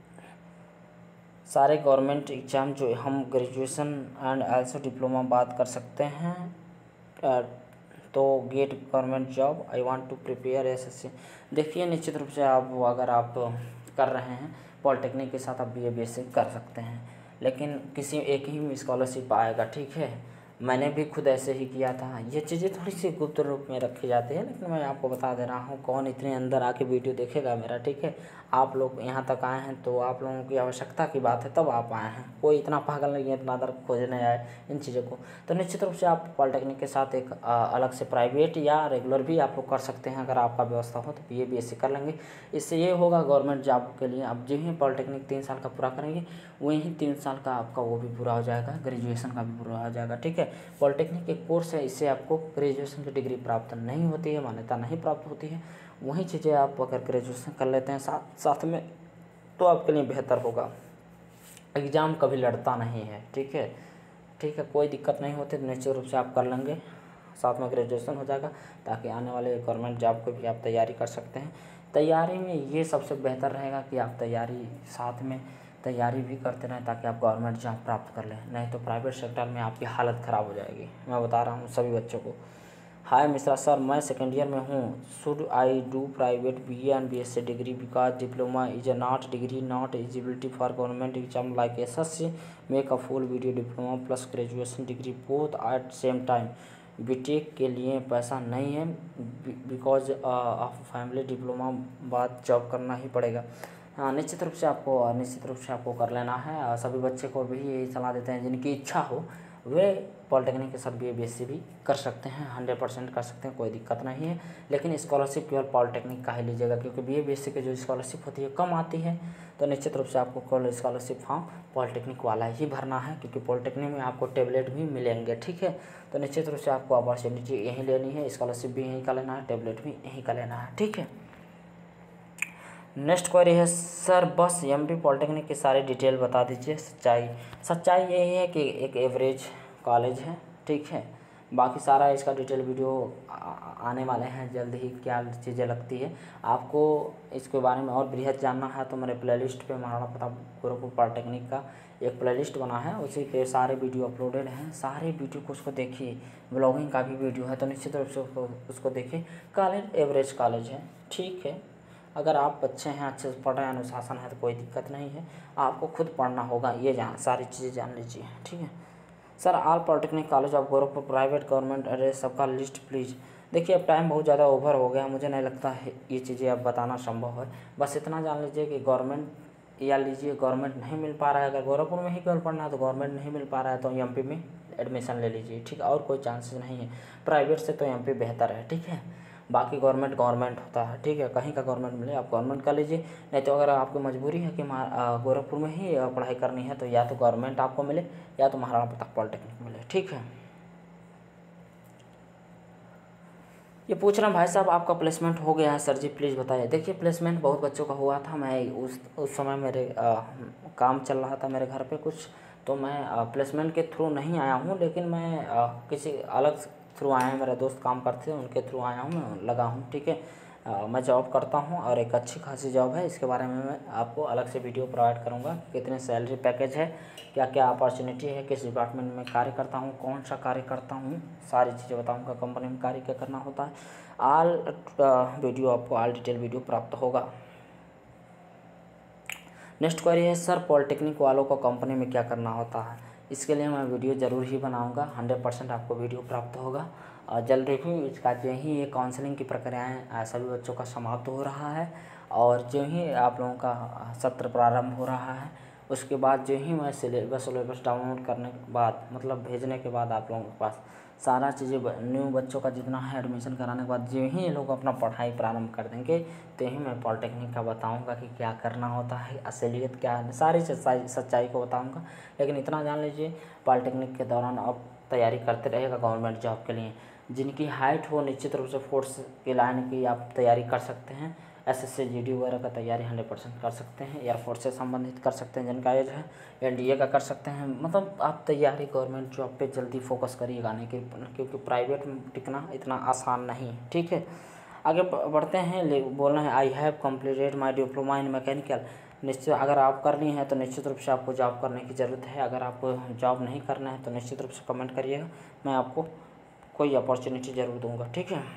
सारे गवर्नमेंट एग्ज़ाम जो हम ग्रेजुएशन एंड आल्सो डिप्लोमा बात कर सकते हैं, तो get government job I want to prepare SSC। देखिए निश्चित रूप से आप अगर आप कर रहे हैं पॉलिटेक्निक के साथ आप BA BSc कर सकते हैं, लेकिन किसी एक ही में स्कॉलरशिप आएगा। ठीक है, मैंने भी खुद ऐसे ही किया था। ये चीज़ें थोड़ी सी गुप्त रूप में रखी जाती है, लेकिन मैं आपको बता दे रहा हूँ, कौन इतने अंदर आके वीडियो देखेगा मेरा। ठीक है, आप लोग यहाँ तक आए हैं तो आप लोगों की आवश्यकता की बात है तब आप आए हैं, कोई इतना पागल नहीं है इतना अंदर खोजने आए इन चीज़ों को। तो निश्चित रूप से आप पॉलिटेक्निक के साथ एक अलग से प्राइवेट या रेगुलर भी आप लोग कर सकते हैं, अगर आपका व्यवस्था हो तो BA BSc कर लेंगे। इससे ये होगा गवर्नमेंट जॉब के लिए आप जो ही पॉलिटेक्निक 3 साल का पूरा करेंगे वहीं 3 साल का आपका वो भी पूरा हो जाएगा, ग्रेजुएशन का भी पूरा हो जाएगा। ठीक है, पॉलिटेक्निक एक कोर्स है, इससे आपको ग्रेजुएशन की डिग्री प्राप्त नहीं होती है, मान्यता नहीं प्राप्त होती है। वही चीज़ें आप अगर ग्रेजुएशन कर लेते हैं साथ साथ में तो आपके लिए बेहतर होगा, एग्ज़ाम कभी लड़ता नहीं है। ठीक है, ठीक है, कोई दिक्कत नहीं होती, निश्चित रूप से आप कर लेंगे, साथ में ग्रेजुएशन हो जाएगा, ताकि आने वाले गवर्नमेंट जॉब को भी आप तैयारी कर सकते हैं। तैयारी में ये सबसे बेहतर रहेगा कि आप तैयारी साथ में तैयारी भी करते रहें, ताकि आप गवर्नमेंट जॉब प्राप्त कर लें, नहीं तो प्राइवेट सेक्टर में आपकी हालत ख़राब हो जाएगी। मैं बता रहा हूँ सभी बच्चों को। हाय मिश्रा सर, मैं सेकेंड ईयर में हूँ, should I do private BA and BSc degree because diploma is a not degree not eligibility for government exam like SSC make a full video diploma plus graduation degree both at same time. BTech के लिए पैसा नहीं है because of family, diploma बाद job करना ही पड़ेगा। हाँ, निश्चित रूप से आपको कर लेना है। सभी बच्चे को भी यही सलाह देते हैं, जिनकी इच्छा हो वे पॉलिटेक्निक के साथ BA BSc भी कर सकते हैं, 100% कर सकते हैं, कोई दिक्कत नहीं है। लेकिन स्कॉलरशिप केवल पॉलिटेक्निक का ही लीजिएगा, क्योंकि BA BSc की जो स्कॉलरशिप होती है कम आती है, तो निश्चित रूप से आपको केवल स्कॉलरशिप फॉर्म पॉलिटेक्निक वाला ही भरना है, क्योंकि पॉलिटेक्निक में आपको टेबलेट भी मिलेंगे। ठीक है, तो निश्चित रूप से आपको अपॉर्चुनिटी यहीं लेनी है, स्कॉलरशिप भी यहीं का लेना है, टेबलेट भी यहीं का लेना है। ठीक है, नेक्स्ट क्वेरी है सर बस MP पॉलिटेक्निक की सारी डिटेल बता दीजिए। सच्चाई यही है कि एक एवरेज कॉलेज है। ठीक है, बाकी सारा इसका डिटेल वीडियो आने वाले हैं जल्द ही, क्या चीज़ें लगती है आपको इसके बारे में और बृहद जानना है तो मेरे प्लेलिस्ट पे महाराणा प्रताप गोरखपुर पॉलिटेक्निक का एक प्लेलिस्ट बना है, उसी पे सारे वीडियो अपलोडेड हैं। सारे वीडियो को उसको देखिए, ब्लॉगिंग का भी वीडियो है तो निश्चित रूप से उसको देखिए। कॉलेज एवरेज कॉलेज है, ठीक है। अगर आप बच्चे हैं, अच्छे से पढ़ रहे हैं, अनुशासन है तो कोई दिक्कत नहीं है। आपको खुद पढ़ना होगा, ये सारी चीज़ें जान लीजिए, ठीक है। Sir all polytechnic college of Gorakhpur private government address सबका लिस्ट प्लीज़। देखिए अब टाइम बहुत ज़्यादा ओवर हो गया, मुझे नहीं लगता है ये चीज़ें अब बताना संभव है। बस इतना जान लीजिए कि गवर्नमेंट या लीजिए गवर्नमेंट नहीं मिल पा रहा है, अगर गोरखपुर में ही केवल पढ़ना है तो गवर्नमेंट नहीं मिल पा रहा है तो एमपी में एडमिशन ले लीजिए, ठीक है। और कोई चांसेस नहीं है, प्राइवेट से तो एमपी बेहतर है, ठीक है। बाकी गवर्नमेंट होता है, ठीक है। कहीं का गवर्नमेंट मिले आप गवर्नमेंट का लीजिए, नहीं तो अगर आपकी मजबूरी है कि गोरखपुर में ही पढ़ाई करनी है तो या तो गवर्नमेंट आपको मिले या तो महाराणा प्रताप पॉलिटेक्निक मिले, ठीक है। ये पूछ रहा हूँ भाई साहब आपका प्लेसमेंट हो गया है सर जी, प्लीज़ बताइए। देखिए प्लेसमेंट बहुत बच्चों का हुआ था, मैं उस समय मेरे काम चल रहा था मेरे घर पे कुछ, तो मैं प्लेसमेंट के थ्रू नहीं आया हूँ, लेकिन मैं किसी अलग थ्रू आया हूँ, मेरे दोस्त काम करते हैं उनके थ्रू आया हूँ, मैं लगा हूँ, ठीक है। मैं जॉब करता हूँ और एक अच्छी खासी जॉब है, इसके बारे में मैं आपको अलग से वीडियो प्रोवाइड करूँगा। कितने सैलरी पैकेज है, क्या क्या अपॉर्चुनिटी है, किस डिपार्टमेंट में कार्य करता हूँ, कौन सा कार्य करता हूँ, सारी चीज़ें बताऊँगा। कंपनी में कार्य क्या करना होता है, ऑल वीडियो आपको ऑल डिटेल वीडियो प्राप्त होगा। नेक्स्ट क्वेरी है सर पॉलिटेक्निक वालों को कंपनी में क्या करना होता है। इसके लिए मैं वीडियो ज़रूर ही बनाऊंगा, 100% आपको वीडियो प्राप्त होगा। और जल्द ही इसका जो ही ये काउंसलिंग की प्रक्रियाएँ सभी बच्चों का समाप्त हो रहा है और जो ही आप लोगों का सत्र प्रारंभ हो रहा है, उसके बाद जो ही मैं सिलेबस डाउनलोड करने के बाद, मतलब भेजने के बाद आप लोगों के पास सारा चीज़ें न्यू बच्चों का जितना है एडमिशन कराने के बाद जो ही ये लोग अपना पढ़ाई प्रारंभ कर देंगे तो ही मैं पॉलिटेक्निक का बताऊंगा कि क्या करना होता है, असलियत क्या है, सारी सच्चाई को बताऊंगा। लेकिन इतना जान लीजिए पॉलिटेक्निक के दौरान आप तैयारी करते रहेगा गवर्नमेंट जॉब के लिए। जिनकी हाइट हो निश्चित रूप से फोर्स की लाइन की आप तैयारी कर सकते हैं, एसएससी जीडी वगैरह का तैयारी 100% कर सकते हैं, एयरफोर्स से संबंधित कर सकते हैं जिनका एज है, एनडीए का कर सकते हैं। मतलब आप तैयारी गवर्नमेंट जॉब पे जल्दी फोकस करिएगा, नहीं क्योंकि प्राइवेट में टिकना इतना आसान नहीं है, ठीक है। आगे बढ़ते हैं, बोलना है I have completed my diploma in mechanical. निश्चित अगर आप करनी है तो निश्चित रूप से आपको जॉब करने की ज़रूरत है, अगर आपको जॉब नहीं करना है तो निश्चित रूप से कमेंट करिएगा, मैं आपको कोई अपॉर्चुनिटी ज़रूर दूंगा, ठीक है।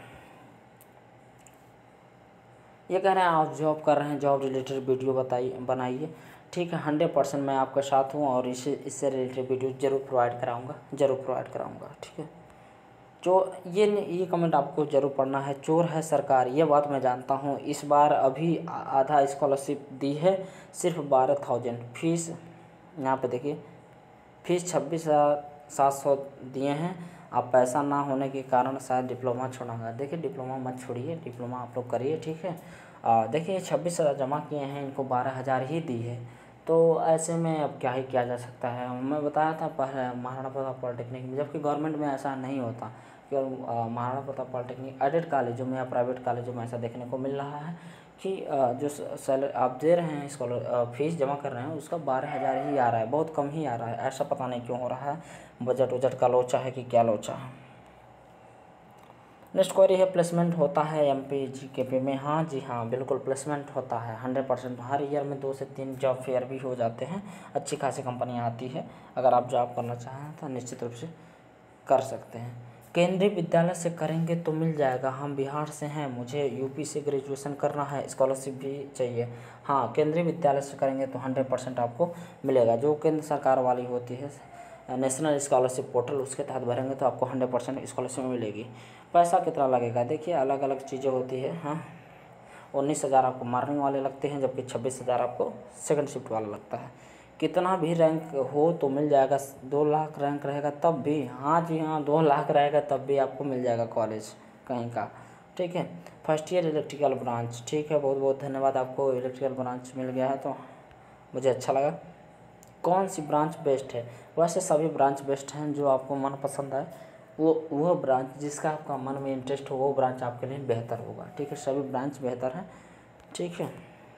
ये कह रहे हैं आप जॉब कर रहे हैं, जॉब रिलेटेड वीडियो बनाइए, ठीक है। 100% मैं आपके साथ हूँ और इससे रिलेटेड वीडियो ज़रूर प्रोवाइड कराऊँगा, ठीक है। जो ये कमेंट आपको ज़रूर पढ़ना है, चोर है सरकार, ये बात मैं जानता हूँ, इस बार अभी आधा स्कॉलरशिप दी है, सिर्फ 12,000 फीस, यहाँ पे देखिए फीस 26,700 दिए हैं। आप पैसा ना होने के कारण शायद डिप्लोमा छोड़ा। देखिए डिप्लोमा मत छोड़िए, डिप्लोमा आप लोग करिए, ठीक है। देखिए 26,000 जमा किए हैं, इनको 12,000 ही दी है, तो ऐसे में अब क्या ही किया जा सकता है। मैं बताया था पहले महाराणा प्रताप पॉलिटेक्निक में, जबकि गवर्नमेंट में ऐसा नहीं होता, केवल महाराणा प्रताप पॉलिटेक्निक एडेड कॉलेजों में या प्राइवेट कॉलेजों में ऐसा देखने को मिल रहा है कि जो सैलरी आप दे रहे हैं, स्कॉलर फीस जमा कर रहे हैं, उसका 12,000 ही आ रहा है, बहुत कम ही आ रहा है। ऐसा पता नहीं क्यों हो रहा है, बजट का लोचा है कि क्या लोचा है। नेक्स्ट क्वेरी है प्लेसमेंट होता है एमपी जीकेपी में। हाँ जी हाँ, बिल्कुल प्लेसमेंट होता है 100%। हर ईयर में 2 से 3 जॉब फेयर भी हो जाते हैं, अच्छी खासी कंपनियाँ आती है, अगर आप जॉब करना चाहें तो निश्चित रूप से कर सकते हैं। केंद्रीय विद्यालय से करेंगे तो मिल जाएगा, हम बिहार से हैं, मुझे यूपी से ग्रेजुएशन करना है, स्कॉलरशिप भी चाहिए। हाँ, केंद्रीय विद्यालय से करेंगे तो 100% आपको मिलेगा, जो केंद्र सरकार वाली होती है नेशनल स्कॉलरशिप पोर्टल, उसके तहत भरेंगे तो आपको 100% स्कॉलरशिप मिलेगी। पैसा कितना लगेगा, देखिए अलग अलग चीज़ें होती है। हाँ, 19,000 आपको मॉर्निंग वाले लगते हैं, जबकि 26,000 आपको सेकंड शिफ्ट वाला लगता है। कितना भी रैंक हो तो मिल जाएगा, 2 लाख रैंक रहेगा तब भी, हाँ जी हाँ 2 लाख रहेगा तब भी आपको मिल जाएगा कॉलेज कहीं का, ठीक है। फर्स्ट ईयर इलेक्ट्रिकल ब्रांच, ठीक है, बहुत बहुत धन्यवाद, आपको इलेक्ट्रिकल ब्रांच मिल गया है तो मुझे अच्छा लगा। कौन सी ब्रांच बेस्ट है, वैसे सभी ब्रांच बेस्ट हैं, जो आपको मन पसंद आए वो ब्रांच, जिसका आपका मन में इंटरेस्ट हो वो ब्रांच आपके लिए बेहतर होगा, ठीक है। सभी ब्रांच बेहतर हैं, ठीक है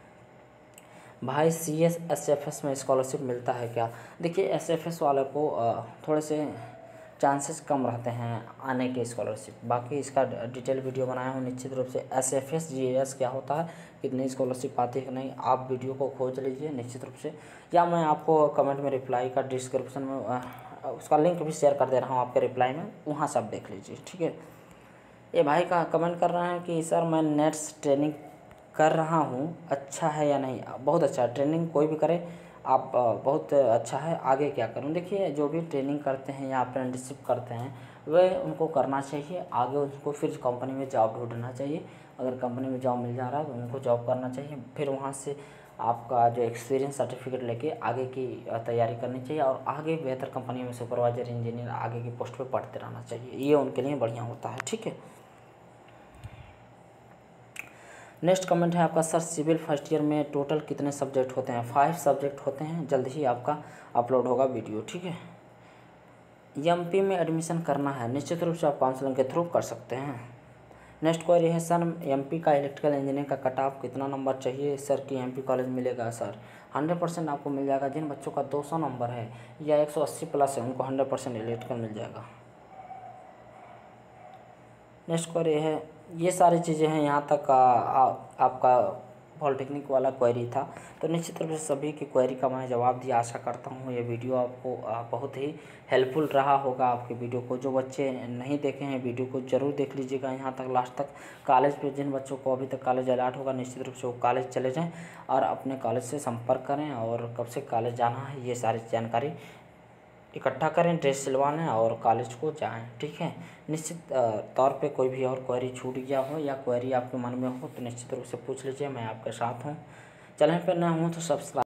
भाई। CSSFS में स्कॉलरशिप मिलता है क्या। देखिए SFS वाले को थोड़े से चांसेस कम रहते हैं आने के स्कॉलरशिप। बाकी इसका डिटेल वीडियो बनाया हूँ निश्चित रूप से। SFS GS क्या होता है, कितनी स्कॉलरशिप आती है कि नहीं, आप वीडियो को खोज लीजिए निश्चित रूप से, या मैं आपको कमेंट में रिप्लाई का डिस्क्रिप्शन में उसका लिंक भी शेयर कर दे रहा हूँ आपके रिप्लाई में, वहाँ से आप देख लीजिए, ठीक है। ये भाई का कमेंट कर रहे हैं कि सर मैं नेट्स ट्रेनिंग कर रहा हूँ, अच्छा है या नहीं। बहुत अच्छा है, ट्रेनिंग कोई भी करे आप, बहुत अच्छा है। आगे क्या करूँ, देखिए जो भी ट्रेनिंग करते हैं या अप्रेंटिसशिप करते हैं वह उनको करना चाहिए। आगे उनको फिर कंपनी में जॉब ढूंढना चाहिए। अगर कंपनी में जॉब मिल जा रहा है तो उनको जॉब करना चाहिए। फिर वहाँ से आपका जो एक्सपीरियंस सर्टिफिकेट लेके आगे की तैयारी करनी चाहिए, और आगे बेहतर कंपनी में सुपरवाइजर, इंजीनियर, आगे की पोस्ट पे पढ़ते रहना चाहिए। ये उनके लिए बढ़िया होता है, ठीक है। नेक्स्ट कमेंट है आपका, सर सिविल फर्स्ट ईयर में टोटल कितने सब्जेक्ट होते हैं? 5 सब्जेक्ट होते हैं। जल्द ही आपका अपलोड होगा वीडियो, ठीक है। MP में एडमिशन करना है, निश्चित रूप से आप काउंसलिंग के थ्रू कर सकते हैं। नेक्स्ट क्वेरी है, सर MP का इलेक्ट्रिकल इंजीनियरिंग का कट ऑफ कितना नंबर चाहिए सर कि MP कॉलेज मिलेगा? सर 100% आपको मिल जाएगा। जिन बच्चों का 200 नंबर है या 180 प्लस है उनको 100% इलेक्ट्रिकल मिल जाएगा। नेक्स्ट क्वेरी है, ये सारी चीज़ें हैं, यहाँ तक आपका पॉलिटेक्निक वाला क्वेरी था। तो निश्चित रूप से सभी की क्वेरी का मैं जवाब दिया। आशा करता हूँ ये वीडियो आपको बहुत ही हेल्पफुल रहा होगा। आपके वीडियो को जो बच्चे नहीं देखे हैं वीडियो को ज़रूर देख लीजिएगा यहाँ तक, लास्ट तक। कॉलेज पे जिन बच्चों को अभी तक कॉलेज अलॉट होगा निश्चित रूप से वो कॉलेज चले जाएँ और अपने कॉलेज से संपर्क करें, और कब से कॉलेज जाना है ये सारी जानकारी इकट्ठा करें, ड्रेस सिलवाने और कॉलेज को जाएं, ठीक है। निश्चित तौर पे कोई भी और क्वेरी छूट गया हो या क्वेरी आपके मन में हो तो निश्चित रूप से पूछ लीजिए, मैं आपके साथ हूँ। चैनल पे नया हूँ तो सब्सक्राइब